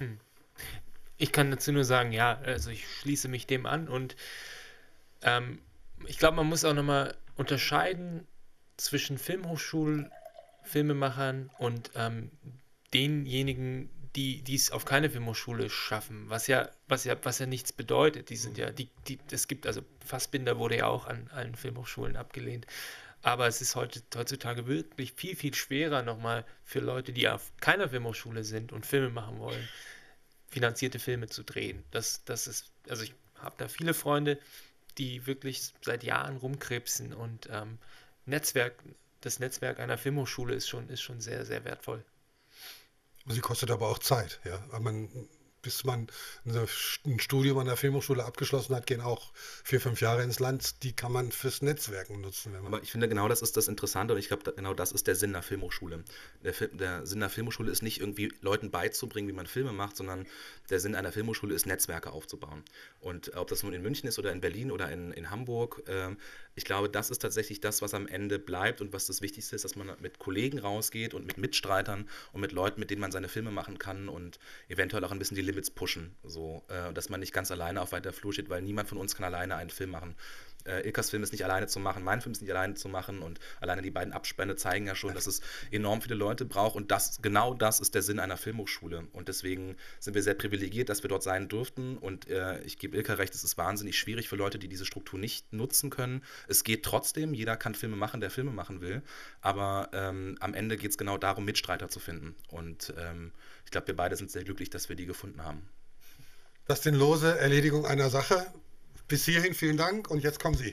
S3: Ich kann dazu nur sagen, ja, also ich schließe mich dem an, und ähm, ich glaube, man muss auch nochmal unterscheiden zwischen Filmhochschulen, Filmemachern und ähm, denjenigen, die die es auf keine Filmhochschule schaffen, was ja, was ja, was ja nichts bedeutet. Die sind ja, die, die, es gibt, also Fassbinder wurde ja auch an allen Filmhochschulen abgelehnt. Aber es ist heute, heutzutage wirklich viel, viel schwerer nochmal für Leute, die auf keiner Filmhochschule sind und Filme machen wollen, finanzierte Filme zu drehen. Das, das ist, also ich habe da viele Freunde, die wirklich seit Jahren rumkrebsen, und ähm, Netzwerk, das Netzwerk einer Filmhochschule ist schon, ist schon sehr, sehr wertvoll.
S5: Sie kostet aber auch Zeit, ja. Weil man, bis man eine, ein Studium an der Filmhochschule abgeschlossen hat, gehen auch vier, fünf Jahre ins Land. Die kann man fürs Netzwerken nutzen. Wenn man
S2: Aber ich finde, genau das ist das Interessante, und ich glaube, genau das ist der Sinn der Filmhochschule. Der, Film, der Sinn der Filmhochschule ist nicht irgendwie Leuten beizubringen, wie man Filme macht, sondern der Sinn einer Filmhochschule ist, Netzwerke aufzubauen. Und ob das nun in München ist oder in Berlin oder in, in Hamburg, äh, ich glaube, das ist tatsächlich das, was am Ende bleibt und was das Wichtigste ist, dass man mit Kollegen rausgeht und mit Mitstreitern und mit Leuten, mit denen man seine Filme machen kann und eventuell auch ein bisschen die Limits pushen, so, äh, dass man nicht ganz alleine auf weiter Flur steht, weil niemand von uns kann alleine einen Film machen. Äh, Ilkas Film ist nicht alleine zu machen, mein Film ist nicht alleine zu machen, und alleine die beiden Abspänne zeigen ja schon, dass es enorm viele Leute braucht, und das, genau das ist der Sinn einer Filmhochschule, und deswegen sind wir sehr privilegiert, dass wir dort sein durften, und äh, ich gebe Ilka recht, es ist wahnsinnig schwierig für Leute, die diese Struktur nicht nutzen können. Es geht trotzdem, jeder kann Filme machen, der Filme machen will, aber ähm, am Ende geht es genau darum, Mitstreiter zu finden, und ähm, ich glaube, wir beide sind sehr glücklich, dass wir die gefunden haben.
S5: Das sind lose Erledigung einer Sache. Bis hierhin vielen Dank, und jetzt kommen Sie.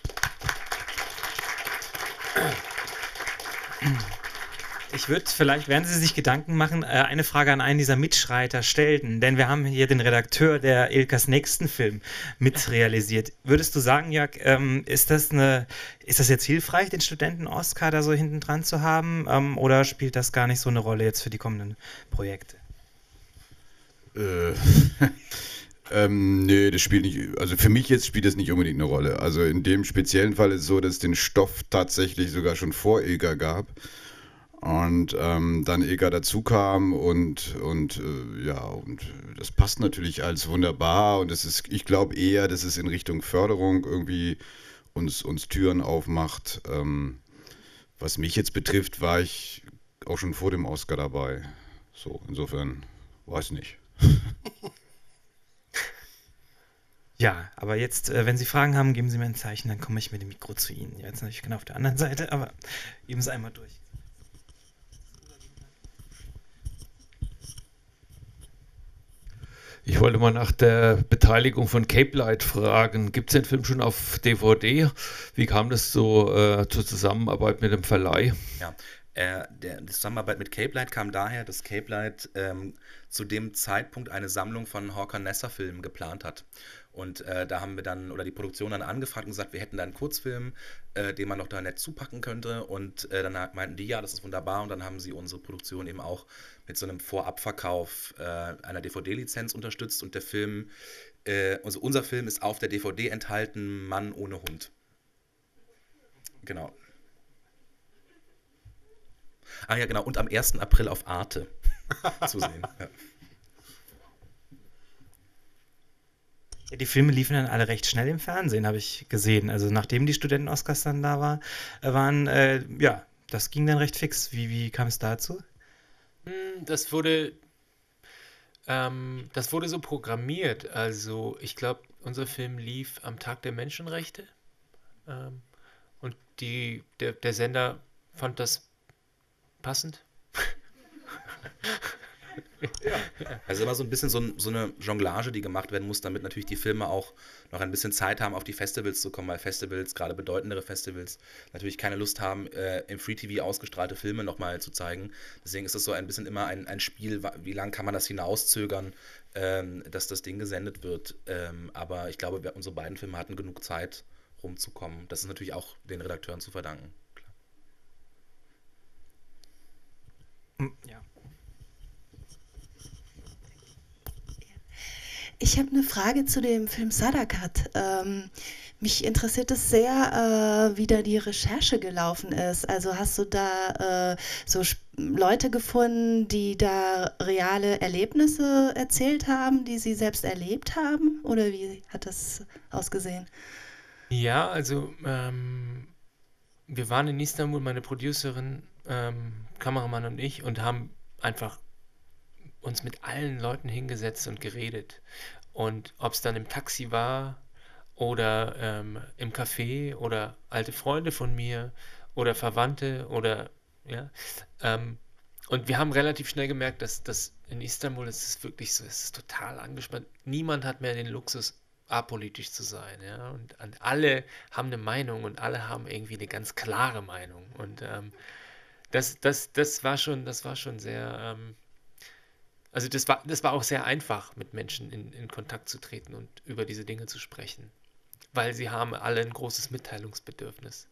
S1: Ich würde vielleicht, während Sie sich Gedanken machen, eine Frage an einen dieser Mitstreiter stellen, denn wir haben hier den Redakteur, der Ilkas nächsten Film mitrealisiert. Würdest du sagen, Jörg, ähm, ist das eine, ist das jetzt hilfreich, den Studenten-Oscar da so hinten dran zu haben, ähm, oder spielt das gar nicht so eine Rolle jetzt für die kommenden Projekte?
S6: Äh, ähm, nee, das spielt nicht, also für mich jetzt spielt das nicht unbedingt eine Rolle. Also in dem speziellen Fall ist es so, dass es den Stoff tatsächlich sogar schon vor Ilka gab. Und ähm, dann Ilka dazu kam, und, und äh, ja, und das passt natürlich als wunderbar, und das ist, ich glaube eher, dass es in Richtung Förderung irgendwie uns, uns Türen aufmacht. Ähm, was mich jetzt betrifft, war ich auch schon vor dem Oscar dabei. So, insofern, weiß nicht.
S1: Ja, aber jetzt, äh, wenn Sie Fragen haben, geben Sie mir ein Zeichen, dann komme ich mit dem Mikro zu Ihnen. Ja, jetzt natürlich genau auf der anderen Seite, aber geben Sie einmal durch.
S7: Ich wollte mal nach der Beteiligung von Cape Light fragen. Gibt es den Film schon auf D V D? Wie kam das so äh, zur Zusammenarbeit mit dem Verleih?
S2: Ja, äh, der, die Zusammenarbeit mit Cape Light kam daher, dass Cape Light ähm, zu dem Zeitpunkt eine Sammlung von Håkan Nesser-Filmen geplant hat. Und äh, da haben wir dann, oder die Produktion dann angefragt und gesagt, wir hätten da einen Kurzfilm, äh, den man noch da nett zupacken könnte. Und äh, dann meinten die, ja, das ist wunderbar. Und dann haben sie unsere Produktion eben auch mit so einem Vorabverkauf äh, einer D V D-Lizenz unterstützt. Und der Film, äh, also unser Film ist auf der D V D enthalten, Mann ohne Hund. Genau. Ah ja, genau. Und am ersten April auf Arte zu sehen. Ja.
S1: die Filme liefen dann alle recht schnell im Fernsehen, habe ich gesehen. Also nachdem die Studenten-Oscars dann da war, äh, waren, äh, ja, das ging dann recht fix. Wie, wie kam es dazu?
S3: Hm, Das wurde, ähm, das wurde so programmiert. Also ich glaube, unser Film lief am Tag der Menschenrechte. Ähm, und die, der, der Sender fand das passend.
S8: Also immer so ein bisschen so, ein, so eine Jonglage, die gemacht werden muss, damit natürlich die Filme auch noch ein bisschen Zeit haben, auf die Festivals zu kommen, weil Festivals, gerade bedeutendere Festivals, natürlich keine Lust haben, äh, im Free T V ausgestrahlte Filme nochmal zu zeigen. Deswegen ist das so ein bisschen immer ein, ein Spiel, wa- wie lange kann man das hinauszögern, ähm, dass das Ding gesendet wird. Ähm, aber ich glaube, wir, unsere beiden Filme hatten genug Zeit, rumzukommen. Das ist natürlich auch den Redakteuren zu verdanken. Klar.
S1: Hm, Ja.
S9: Ich habe eine Frage zu dem Film Sadakat. Ähm, mich interessiert es sehr, äh, wie da die Recherche gelaufen ist. Also hast du da äh, so Sp- Leute gefunden, die da reale Erlebnisse erzählt haben, die sie selbst erlebt haben? Oder wie hat das ausgesehen?
S3: Ja, also ähm, wir waren in Istanbul, meine Producerin, ähm, Kameramann und ich, und haben einfach uns mit allen Leuten hingesetzt und geredet. Und ob es dann im Taxi war oder ähm, im Café oder alte Freunde von mir oder Verwandte oder ja. Ähm, und wir haben relativ schnell gemerkt, dass, dass in Istanbul ist es wirklich so, es ist total angespannt. Niemand hat mehr den Luxus, apolitisch zu sein, ja. Und, und alle haben eine Meinung und alle haben irgendwie eine ganz klare Meinung. Und ähm, das, das, das war schon, das war schon sehr. Ähm, also das war, das war auch sehr einfach, mit Menschen in, in Kontakt zu treten und über diese Dinge zu sprechen, weil sie haben alle ein großes Mitteilungsbedürfnis.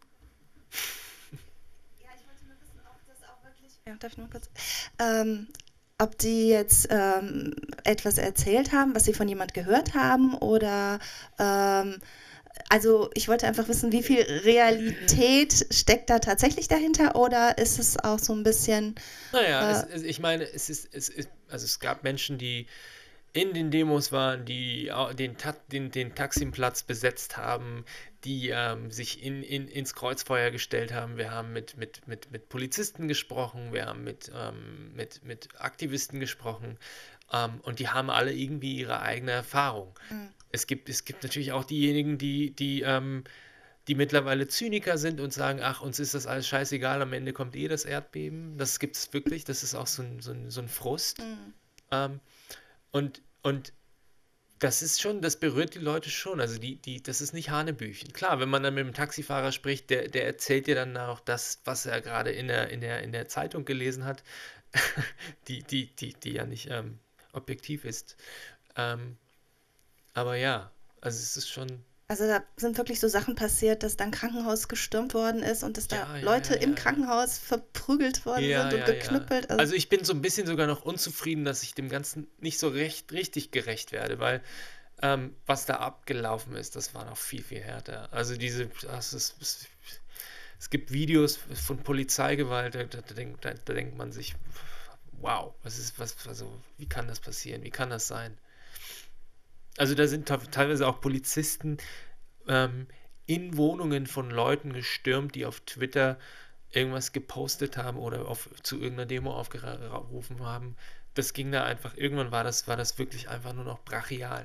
S9: Ja, ich wollte nur wissen, ob das auch wirklich. Ja, darf ich nur kurz? Ähm, ob die jetzt ähm, etwas erzählt haben, was sie von jemand gehört haben, oder ähm, also ich wollte einfach wissen, wie viel Realität steckt da tatsächlich dahinter, oder ist es auch so ein bisschen.
S3: Naja, es,
S9: Äh,
S3: es, ich meine, es ist, es ist, also es gab Menschen, die in den Demos waren, die au- den, Ta den, den Taksimplatz besetzt haben, die ähm, sich in, in, ins Kreuzfeuer gestellt haben. Wir haben mit, mit, mit, mit Polizisten gesprochen, wir haben mit, ähm, mit, mit Aktivisten gesprochen, ähm, und die haben alle irgendwie ihre eigene Erfahrung.
S9: Mhm.
S3: Es gibt, es gibt natürlich auch diejenigen, die, die, ähm, die mittlerweile Zyniker sind und sagen, ach, uns ist das alles scheißegal, am Ende kommt eh das Erdbeben. Das gibt es wirklich, das ist auch so ein, so ein, so ein Frust.
S9: Mhm.
S3: Ähm, und, und das ist schon, das berührt die Leute schon. Also die, die, das ist nicht Hanebüchen. Klar, wenn man dann mit dem Taxifahrer spricht, der, der erzählt dir dann auch das, was er gerade in der, in der, in der Zeitung gelesen hat, die, die, die, die ja nicht ähm, objektiv ist. Ähm, aber ja, also es ist schon.
S9: Also da sind wirklich so Sachen passiert, dass dann Krankenhaus gestürmt worden ist und dass da
S3: Ja, ja,
S9: Leute
S3: ja,
S9: im
S3: ja, ja.
S9: Krankenhaus verprügelt worden
S3: Ja,
S9: sind und
S3: ja,
S9: geknüppelt.
S3: ja. Also ich bin so ein bisschen sogar noch unzufrieden, dass ich dem Ganzen nicht so recht, richtig gerecht werde, weil ähm, was da abgelaufen ist, das war noch viel, viel härter. Also diese, das ist, es, es gibt Videos von Polizeigewalt, da, da, denkt, da, da denkt man sich, wow, was ist, was, also wie kann das passieren? Wie kann das sein? Also da sind te- teilweise auch Polizisten ähm, in Wohnungen von Leuten gestürmt, die auf Twitter irgendwas gepostet haben oder auf, zu irgendeiner Demo aufgerufen haben. Das ging da einfach, irgendwann war das, war das wirklich einfach nur noch brachial.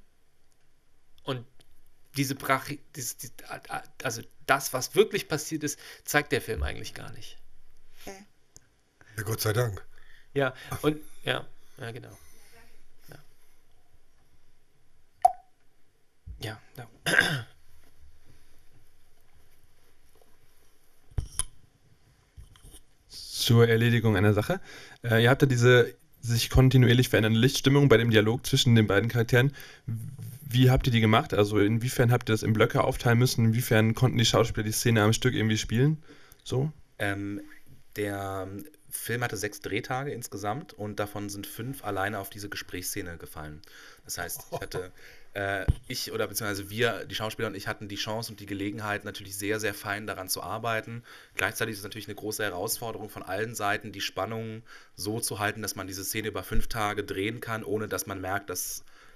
S3: Und diese Brachi, dieses, die, also das, was wirklich passiert ist, zeigt der Film eigentlich gar nicht.
S9: Okay.
S5: Ja, Gott sei Dank.
S3: Ja, und ja, ja, genau.
S1: Ja, ja.
S10: Zur Erledigung einer Sache. Äh, ihr habt ja diese sich kontinuierlich verändernde Lichtstimmung bei dem Dialog zwischen den beiden Charakteren. Wie habt ihr die gemacht? Also inwiefern habt ihr das in Blöcke aufteilen müssen? Inwiefern konnten die Schauspieler die Szene am Stück irgendwie spielen? So?
S8: Ähm, der Film hatte sechs Drehtage insgesamt und davon sind fünf alleine auf diese Gesprächsszene gefallen. Das heißt, ich hatte, äh, ich oder beziehungsweise wir, die Schauspieler und ich, hatten die Chance und die Gelegenheit, natürlich sehr, sehr fein daran zu arbeiten. Gleichzeitig ist es natürlich eine große Herausforderung von allen Seiten, die Spannung so zu halten, dass man diese Szene über fünf Tage drehen kann, ohne dass man merkt, dass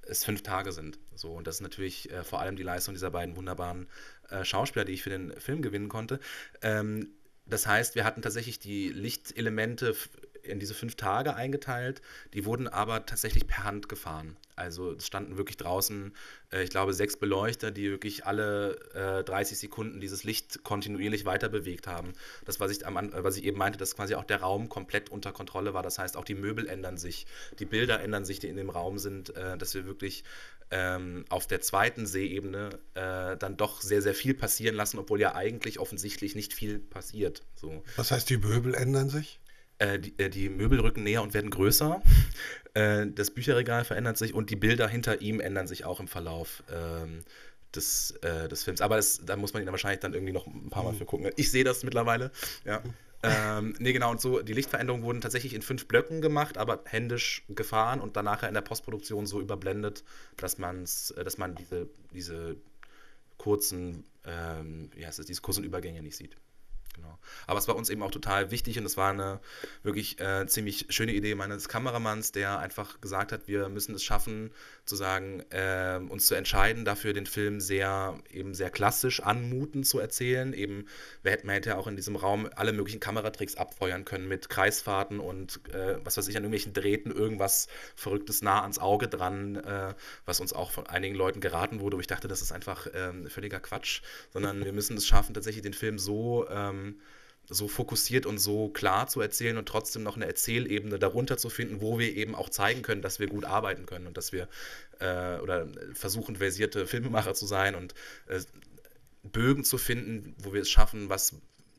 S8: es fünf Tage sind. So, und das ist natürlich äh, vor allem die Leistung dieser beiden wunderbaren äh, Schauspieler, die ich für den Film gewinnen konnte. Ähm, das heißt, wir hatten tatsächlich die Lichtelemente in diese fünf Tage eingeteilt, die wurden aber tatsächlich per Hand gefahren. Also es standen wirklich draußen, äh, ich glaube, sechs Beleuchter, die wirklich alle äh, dreißig Sekunden dieses Licht kontinuierlich weiter bewegt haben. Das, was ich, am, was ich eben meinte, dass quasi auch der Raum komplett unter Kontrolle war. Das heißt, auch die Möbel ändern sich, die Bilder ändern sich, die in dem Raum sind, äh, dass wir wirklich ähm, auf der zweiten Seeebene äh, dann doch sehr, sehr viel passieren lassen, obwohl ja eigentlich offensichtlich nicht viel passiert. So.
S5: Was heißt, die Möbel ändern sich?
S8: Äh, die, äh, die Möbel rücken näher und werden größer. Äh, das Bücherregal verändert sich und die Bilder hinter ihm ändern sich auch im Verlauf ähm, des, äh, des Films. Aber das, da muss man ihn dann wahrscheinlich dann irgendwie noch ein paar Mal für gucken. Ich sehe das mittlerweile. Ja. Ähm, nee, genau, und so, die Lichtveränderungen wurden tatsächlich in fünf Blöcken gemacht, aber händisch gefahren und dann nachher in der Postproduktion so überblendet, dass man's, äh, dass man diese, diese kurzen, ähm, wie heißt es, diese kurzen Übergänge nicht sieht. Genau. Aber es war uns eben auch total wichtig und es war eine wirklich äh, ziemlich schöne Idee meines Kameramanns, der einfach gesagt hat, wir müssen es schaffen, zu sagen, äh, uns zu entscheiden, dafür den Film sehr, eben sehr klassisch anmutend zu erzählen. Eben, wir hätten, man hätte ja auch in diesem Raum alle möglichen Kameratricks abfeuern können mit Kreisfahrten und äh, was weiß ich, an irgendwelchen Drähten, irgendwas Verrücktes nah ans Auge dran, äh, was uns auch von einigen Leuten geraten wurde, wo ich dachte, das ist einfach äh, völliger Quatsch, sondern wir müssen es schaffen, tatsächlich den Film so ähm, so fokussiert und so klar zu erzählen und trotzdem noch eine Erzählebene darunter zu finden, wo wir eben auch zeigen können, dass wir gut arbeiten können und dass wir äh, oder versuchen, versierte Filmemacher zu sein und äh, Bögen zu finden, wo wir es schaffen, was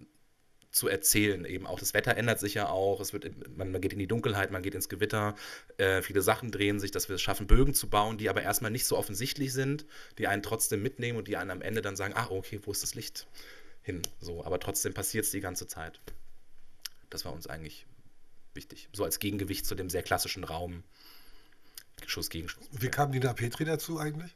S8: zu erzählen. Eben auch das Wetter ändert sich ja auch, es wird, man, man geht in die Dunkelheit, man geht ins Gewitter, äh, viele Sachen drehen sich, dass wir es schaffen, Bögen zu bauen, die aber erstmal nicht so offensichtlich sind, die einen trotzdem mitnehmen und die einen am Ende dann sagen, ach okay, wo ist das Licht hin? So, aber trotzdem passiert es die ganze Zeit. Das war uns eigentlich wichtig. So als Gegengewicht zu dem sehr klassischen Raum. Schuss gegen Schuss.
S5: Wie kam Nina Petri dazu eigentlich?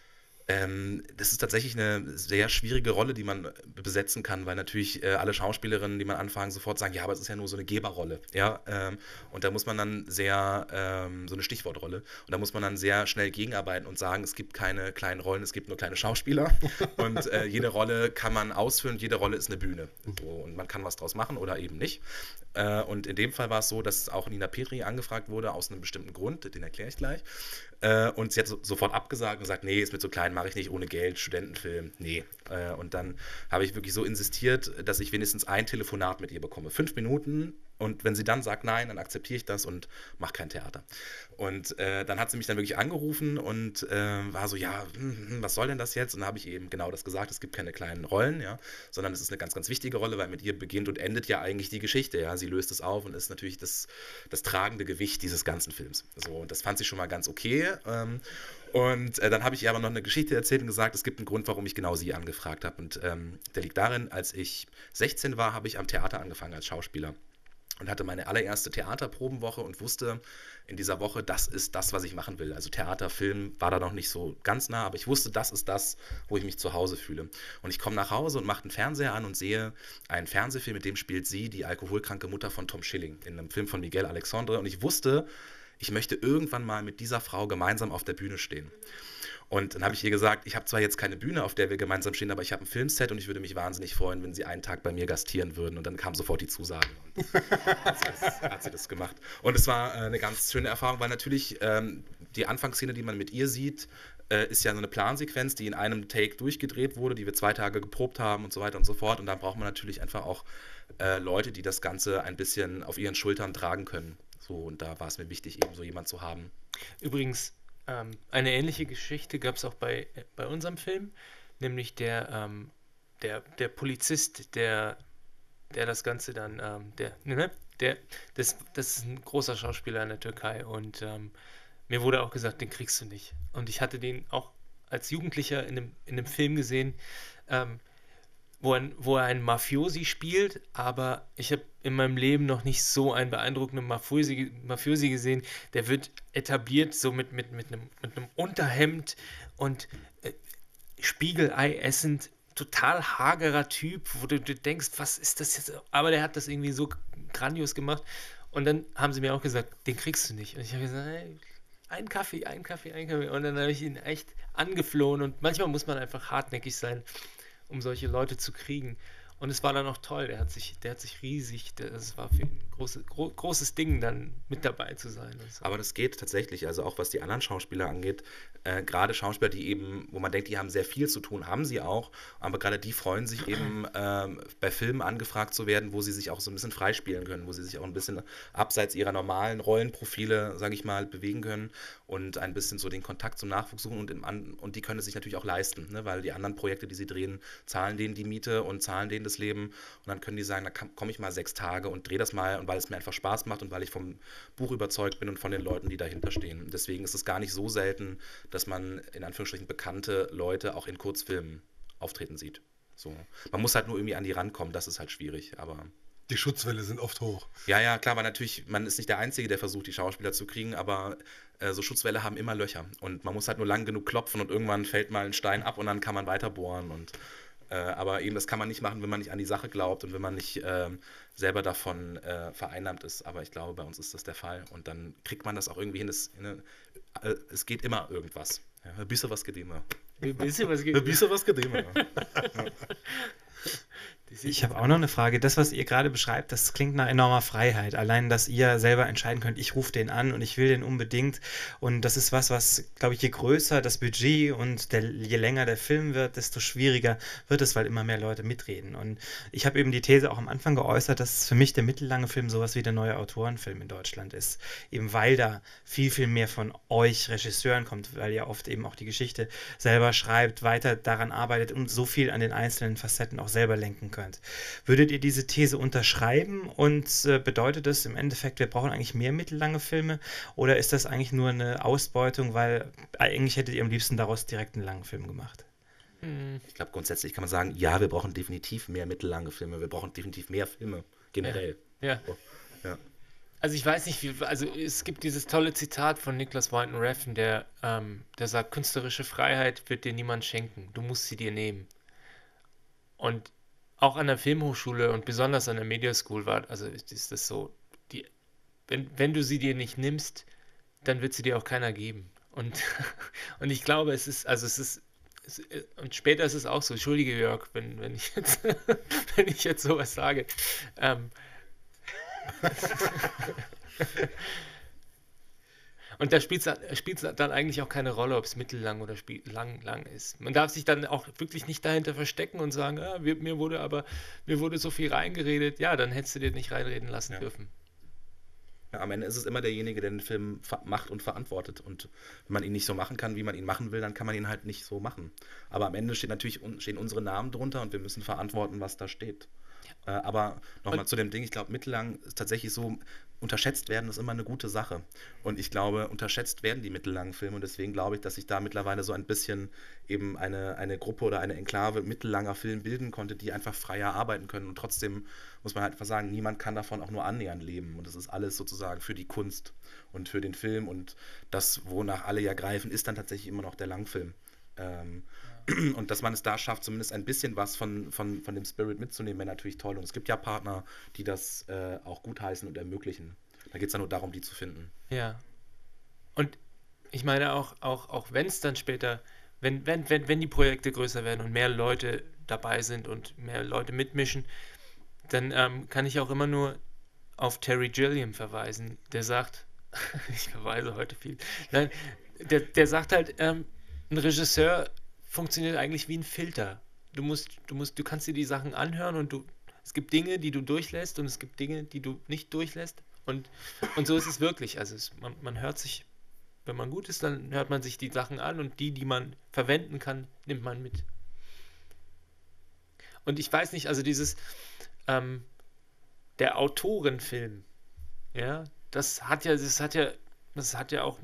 S8: Ähm, das ist tatsächlich eine sehr schwierige Rolle, die man besetzen kann, weil natürlich äh, alle Schauspielerinnen, die man anfangen, sofort sagen, ja, aber es ist ja nur so eine Geberrolle. Ja, ähm, und da muss man dann sehr, ähm, so eine Stichwortrolle, und da muss man dann sehr schnell gegenarbeiten und sagen, es gibt keine kleinen Rollen, es gibt nur kleine Schauspieler und äh, jede Rolle kann man ausfüllen, jede Rolle ist eine Bühne. So, und man kann was draus machen oder eben nicht. Äh, und in dem Fall war es so, dass auch Nina Petri angefragt wurde, aus einem bestimmten Grund, den erkläre ich gleich. Äh, und sie hat so, sofort abgesagt und gesagt, nee, ist mit so klein, mache ich nicht, ohne Geld, Studentenfilm, nee. Äh, und dann habe ich wirklich so insistiert, dass ich wenigstens ein Telefonat mit ihr bekomme. Fünf Minuten, und wenn sie dann sagt nein, dann akzeptiere ich das und mache kein Theater. Und äh, dann hat sie mich dann wirklich angerufen und äh, war so, ja, hm, was soll denn das jetzt? Und dann habe ich eben genau das gesagt, es gibt keine kleinen Rollen, ja, sondern es ist eine ganz, ganz wichtige Rolle, weil mit ihr beginnt und endet ja eigentlich die Geschichte, ja. Sie löst es auf und ist natürlich das, das tragende Gewicht dieses ganzen Films. So, und das fand sie schon mal ganz okay. Ähm, und äh, dann habe ich ihr aber noch eine Geschichte erzählt und gesagt, es gibt einen Grund, warum ich genau sie angefragt habe. Und ähm, der liegt darin, als ich sechzehn war, habe ich am Theater angefangen als Schauspieler. Und hatte meine allererste Theaterprobenwoche und wusste in dieser Woche, das ist das, was ich machen will. Also Theater, Film war da noch nicht so ganz nah, aber ich wusste, das ist das, wo ich mich zu Hause fühle. Und ich komme nach Hause und mache den Fernseher an und sehe einen Fernsehfilm, mit dem spielt sie, die alkoholkranke Mutter von Tom Schilling, in einem Film von Miguel Alexandre. Und ich wusste, ich möchte irgendwann mal mit dieser Frau gemeinsam auf der Bühne stehen. Und dann habe ich ihr gesagt, ich habe zwar jetzt keine Bühne, auf der wir gemeinsam stehen, aber ich habe ein Filmset und ich würde mich wahnsinnig freuen, wenn Sie einen Tag bei mir gastieren würden. Und dann kam sofort die Zusage. Und hat, sie das, hat sie das gemacht. Und es war äh, eine ganz schöne Erfahrung, weil natürlich ähm, die Anfangsszene, die man mit ihr sieht, äh, ist ja so eine Plansequenz, die in einem Take durchgedreht wurde, die wir zwei Tage geprobt haben und so weiter und so fort. Und da braucht man natürlich einfach auch äh, Leute, die das Ganze ein bisschen auf ihren Schultern tragen können. So, und da war es mir wichtig, eben so jemanden zu haben.
S3: Übrigens, ähm, eine ähnliche Geschichte gab es auch bei, bei unserem Film, nämlich der, ähm, der, der Polizist, der, der das Ganze dann, ähm, der, ne, der, das, das ist ein großer Schauspieler in der Türkei und ähm, mir wurde auch gesagt, den kriegst du nicht. Und ich hatte den auch als Jugendlicher in einem, in einem Film gesehen, ähm, Wo, ein, wo er einen Mafiosi spielt, aber ich habe in meinem Leben noch nicht so einen beeindruckenden Mafiosi, Mafiosi gesehen. Der wird etabliert so mit, mit, mit, einem, mit einem Unterhemd und äh, Spiegelei essend, total hagerer Typ, wo du, du denkst, was ist das jetzt? Aber der hat das irgendwie so grandios gemacht. Und dann haben sie mir auch gesagt, den kriegst du nicht. Und ich habe gesagt, hey, einen Kaffee, einen Kaffee, einen Kaffee. Und dann habe ich ihn echt angeflohen. Und manchmal muss man einfach hartnäckig sein, um solche Leute zu kriegen. Und es war dann auch toll. Der hat sich, der hat sich riesig, das war für ihn ein große, gro großes Ding, dann mit dabei zu sein. Und so.
S8: Aber das geht tatsächlich, also auch was die anderen Schauspieler angeht, äh, gerade Schauspieler, die eben, wo man denkt, die haben sehr viel zu tun, haben sie auch, aber gerade die freuen sich eben, ähm, bei Filmen angefragt zu werden, wo sie sich auch so ein bisschen freispielen können, wo sie sich auch ein bisschen abseits ihrer normalen Rollenprofile, sage ich mal, bewegen können und ein bisschen so den Kontakt zum Nachwuchs suchen und, im An und die können es sich natürlich auch leisten, ne? Weil die anderen Projekte, die sie drehen, zahlen denen die Miete und zahlen denen das Leben und dann können die sagen, da komme ich mal sechs Tage und drehe das mal und weil es mir einfach Spaß macht und weil ich vom Buch überzeugt bin und von den Leuten, die dahinter stehen. Deswegen ist es gar nicht so selten, dass man in Anführungsstrichen bekannte Leute auch in Kurzfilmen auftreten sieht. So. Man muss halt nur irgendwie an die rankommen, das ist halt schwierig, aber...
S5: Die Schutzwelle sind oft hoch.
S8: Ja, ja, klar, weil natürlich, man ist nicht der Einzige, der versucht, die Schauspieler zu kriegen, aber äh, so Schutzwelle haben immer Löcher und man muss halt nur lang genug klopfen und irgendwann fällt mal ein Stein ab und dann kann man weiter bohren und äh, aber eben das kann man nicht machen, wenn man nicht an die Sache glaubt und wenn man nicht äh, selber davon äh, vereinnahmt ist, aber ich glaube, bei uns ist das der Fall und dann kriegt man das auch irgendwie hin, das, ne, äh, es geht immer irgendwas. Ja, ein bisschen was geht immer.
S3: Ein bisschen was geht
S8: Ein bisschen was geht immer.
S1: Ich habe auch noch eine Frage. Das, was ihr gerade beschreibt, das klingt nach enormer Freiheit. Allein, dass ihr selber entscheiden könnt, ich rufe den an und ich will den unbedingt. Und das ist was, was, glaube ich, je größer das Budget und der, je länger der Film wird, desto schwieriger wird es, weil immer mehr Leute mitreden. Und ich habe eben die These auch am Anfang geäußert, dass für mich der mittellange Film sowas wie der neue Autorenfilm in Deutschland ist. Eben weil da viel, viel mehr von euch Regisseuren kommt, weil ihr oft eben auch die Geschichte selber schreibt, weiter daran arbeitet und so viel an den einzelnen Facetten auch selber lenken könnt. Würdet ihr diese These unterschreiben und äh, bedeutet das im Endeffekt, wir brauchen eigentlich mehr mittellange Filme oder ist das eigentlich nur eine Ausbeutung, weil eigentlich hättet ihr am liebsten daraus direkt einen langen Film gemacht?
S8: Ich glaube, grundsätzlich kann man sagen, ja, wir brauchen definitiv mehr mittellange Filme, wir brauchen definitiv mehr Filme, generell.
S3: Ja. Ja.
S8: So, ja.
S3: Also ich weiß nicht, wie, also es gibt dieses tolle Zitat von Nicholas Winding Refn, der, ähm, der sagt, künstlerische Freiheit wird dir niemand schenken, du musst sie dir nehmen. Und auch an der Filmhochschule und besonders an der Media School war, also ist das so, die, wenn, wenn du sie dir nicht nimmst, dann wird sie dir auch keiner geben. Und, und ich glaube, es ist, also es ist, es, und später ist es auch so, entschuldige Jörg, wenn, wenn, ich, jetzt, wenn ich jetzt sowas sage. Ähm, Und da spielt es dann eigentlich auch keine Rolle, ob es mittellang oder lang, lang ist. Man darf sich dann auch wirklich nicht dahinter verstecken und sagen, ah, mir wurde aber mir wurde so viel reingeredet. Ja, dann hättest du dir nicht reinreden lassen
S8: ja.
S3: dürfen.
S8: Ja, am Ende ist es immer derjenige, der den Film macht und verantwortet. Und wenn man ihn nicht so machen kann, wie man ihn machen will, dann kann man ihn halt nicht so machen. Aber am Ende steht natürlich, stehen unsere Namen drunter und wir müssen verantworten, was da steht. Äh, aber nochmal zu dem Ding, ich glaube, mittellang ist tatsächlich so, unterschätzt werden ist immer eine gute Sache. Und ich glaube, unterschätzt werden die mittellangen Filme und deswegen glaube ich, dass sich da mittlerweile so ein bisschen eben eine, eine Gruppe oder eine Enklave mittellanger Film bilden konnte, die einfach freier arbeiten können und trotzdem muss man halt einfach sagen, niemand kann davon auch nur annähernd leben und das ist alles sozusagen für die Kunst und für den Film und das, wonach alle ja greifen, ist dann tatsächlich immer noch der Langfilm. Ähm, ja. Und dass man es da schafft, zumindest ein bisschen was von, von, von dem Spirit mitzunehmen, wäre natürlich toll. Und es gibt ja Partner, die das äh, auch gutheißen und ermöglichen. Da geht es ja nur darum, die zu finden.
S3: Ja. Und ich meine auch, auch, auch wenn es dann später, wenn, wenn, wenn, wenn die Projekte größer werden und mehr Leute dabei sind und mehr Leute mitmischen, dann ähm, kann ich auch immer nur auf Terry Gilliam verweisen, der sagt, ich verweise heute viel, nein, der, der sagt halt, ähm, ein Regisseur funktioniert eigentlich wie ein Filter. Du musst, du musst, du kannst dir die Sachen anhören und du, es gibt Dinge, die du durchlässt und es gibt Dinge, die du nicht durchlässt. Und, und so ist es wirklich. Also es, man, man hört sich, wenn man gut ist, dann hört man sich die Sachen an und die, die man verwenden kann, nimmt man mit. Und ich weiß nicht, also dieses, ähm, der Autorenfilm, ja, das hat ja, das hat ja, das hat ja auch,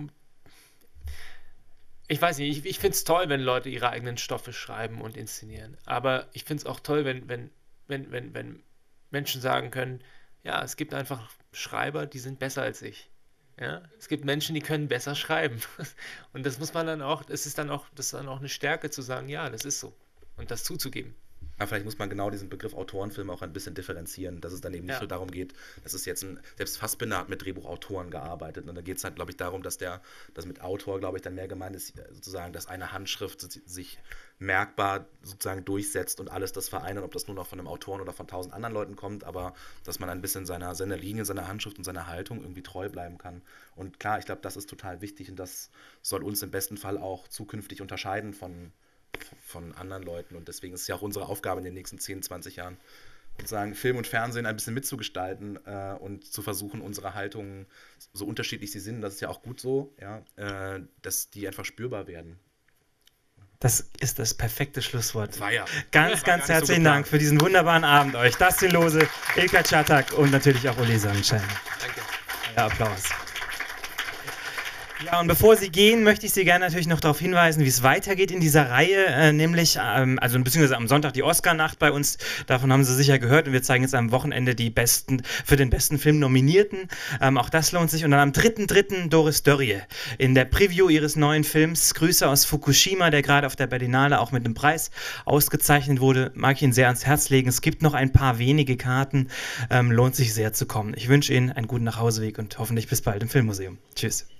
S3: ich weiß nicht, ich, ich finde es toll, wenn Leute ihre eigenen Stoffe schreiben und inszenieren. Aber ich finde es auch toll, wenn, wenn, wenn, wenn, wenn Menschen sagen können, ja, es gibt einfach Schreiber, die sind besser als ich. Ja? Es gibt Menschen, die können besser schreiben. Und das muss man dann auch, es ist dann auch, das ist dann auch eine Stärke zu sagen, ja, das ist so. Und das zuzugeben.
S8: Aber vielleicht muss man genau diesen Begriff Autorenfilm auch ein bisschen differenzieren, dass es dann eben nicht
S4: Ja.
S8: nur darum geht, dass es jetzt ein, selbst Fassbinder hat mit Drehbuchautoren gearbeitet und da geht es halt, glaube ich, darum, dass der, dass mit Autor, glaube ich, dann mehr gemeint ist, sozusagen, dass eine Handschrift sich merkbar sozusagen durchsetzt und alles das vereint, ob das nur noch von einem Autoren oder von tausend anderen Leuten kommt, aber dass man ein bisschen seiner, seiner Linie, seiner Handschrift und seiner Haltung irgendwie treu bleiben kann. Und klar, ich glaube, das ist total wichtig und das soll uns im besten Fall auch zukünftig unterscheiden von von anderen Leuten und deswegen ist es ja auch unsere Aufgabe in den nächsten zehn, zwanzig Jahren, sozusagen Film und Fernsehen ein bisschen mitzugestalten äh, und zu versuchen, unsere Haltungen, so unterschiedlich sie sind, das ist ja auch gut so, ja, äh, dass die einfach spürbar werden.
S1: Das ist das perfekte Schlusswort.
S8: War ja.
S1: Ganz,
S8: War
S1: ganz
S8: gar nicht so
S1: herzlichen
S8: geplant.
S1: Dank für diesen wunderbaren Abend euch. Dustin Lose, Ilka Czatak und natürlich auch Uli Sonnenschein.
S3: Danke.
S1: Ja, Applaus. Ja, und bevor Sie gehen, möchte ich Sie gerne natürlich noch darauf hinweisen, wie es weitergeht in dieser Reihe, äh, nämlich, ähm, also beziehungsweise am Sonntag die Oscar-Nacht bei uns, davon haben Sie sicher gehört und wir zeigen jetzt am Wochenende die besten, für den besten Film Nominierten, ähm, auch das lohnt sich und dann am dritten dritten Doris Dörrie in der Preview ihres neuen Films Grüße aus Fukushima, der gerade auf der Berlinale auch mit einem Preis ausgezeichnet wurde, mag ich Ihnen sehr ans Herz legen. Es gibt noch ein paar wenige Karten, ähm, lohnt sich sehr zu kommen. Ich wünsche Ihnen einen guten Nachhauseweg und hoffentlich bis bald im Filmmuseum. Tschüss.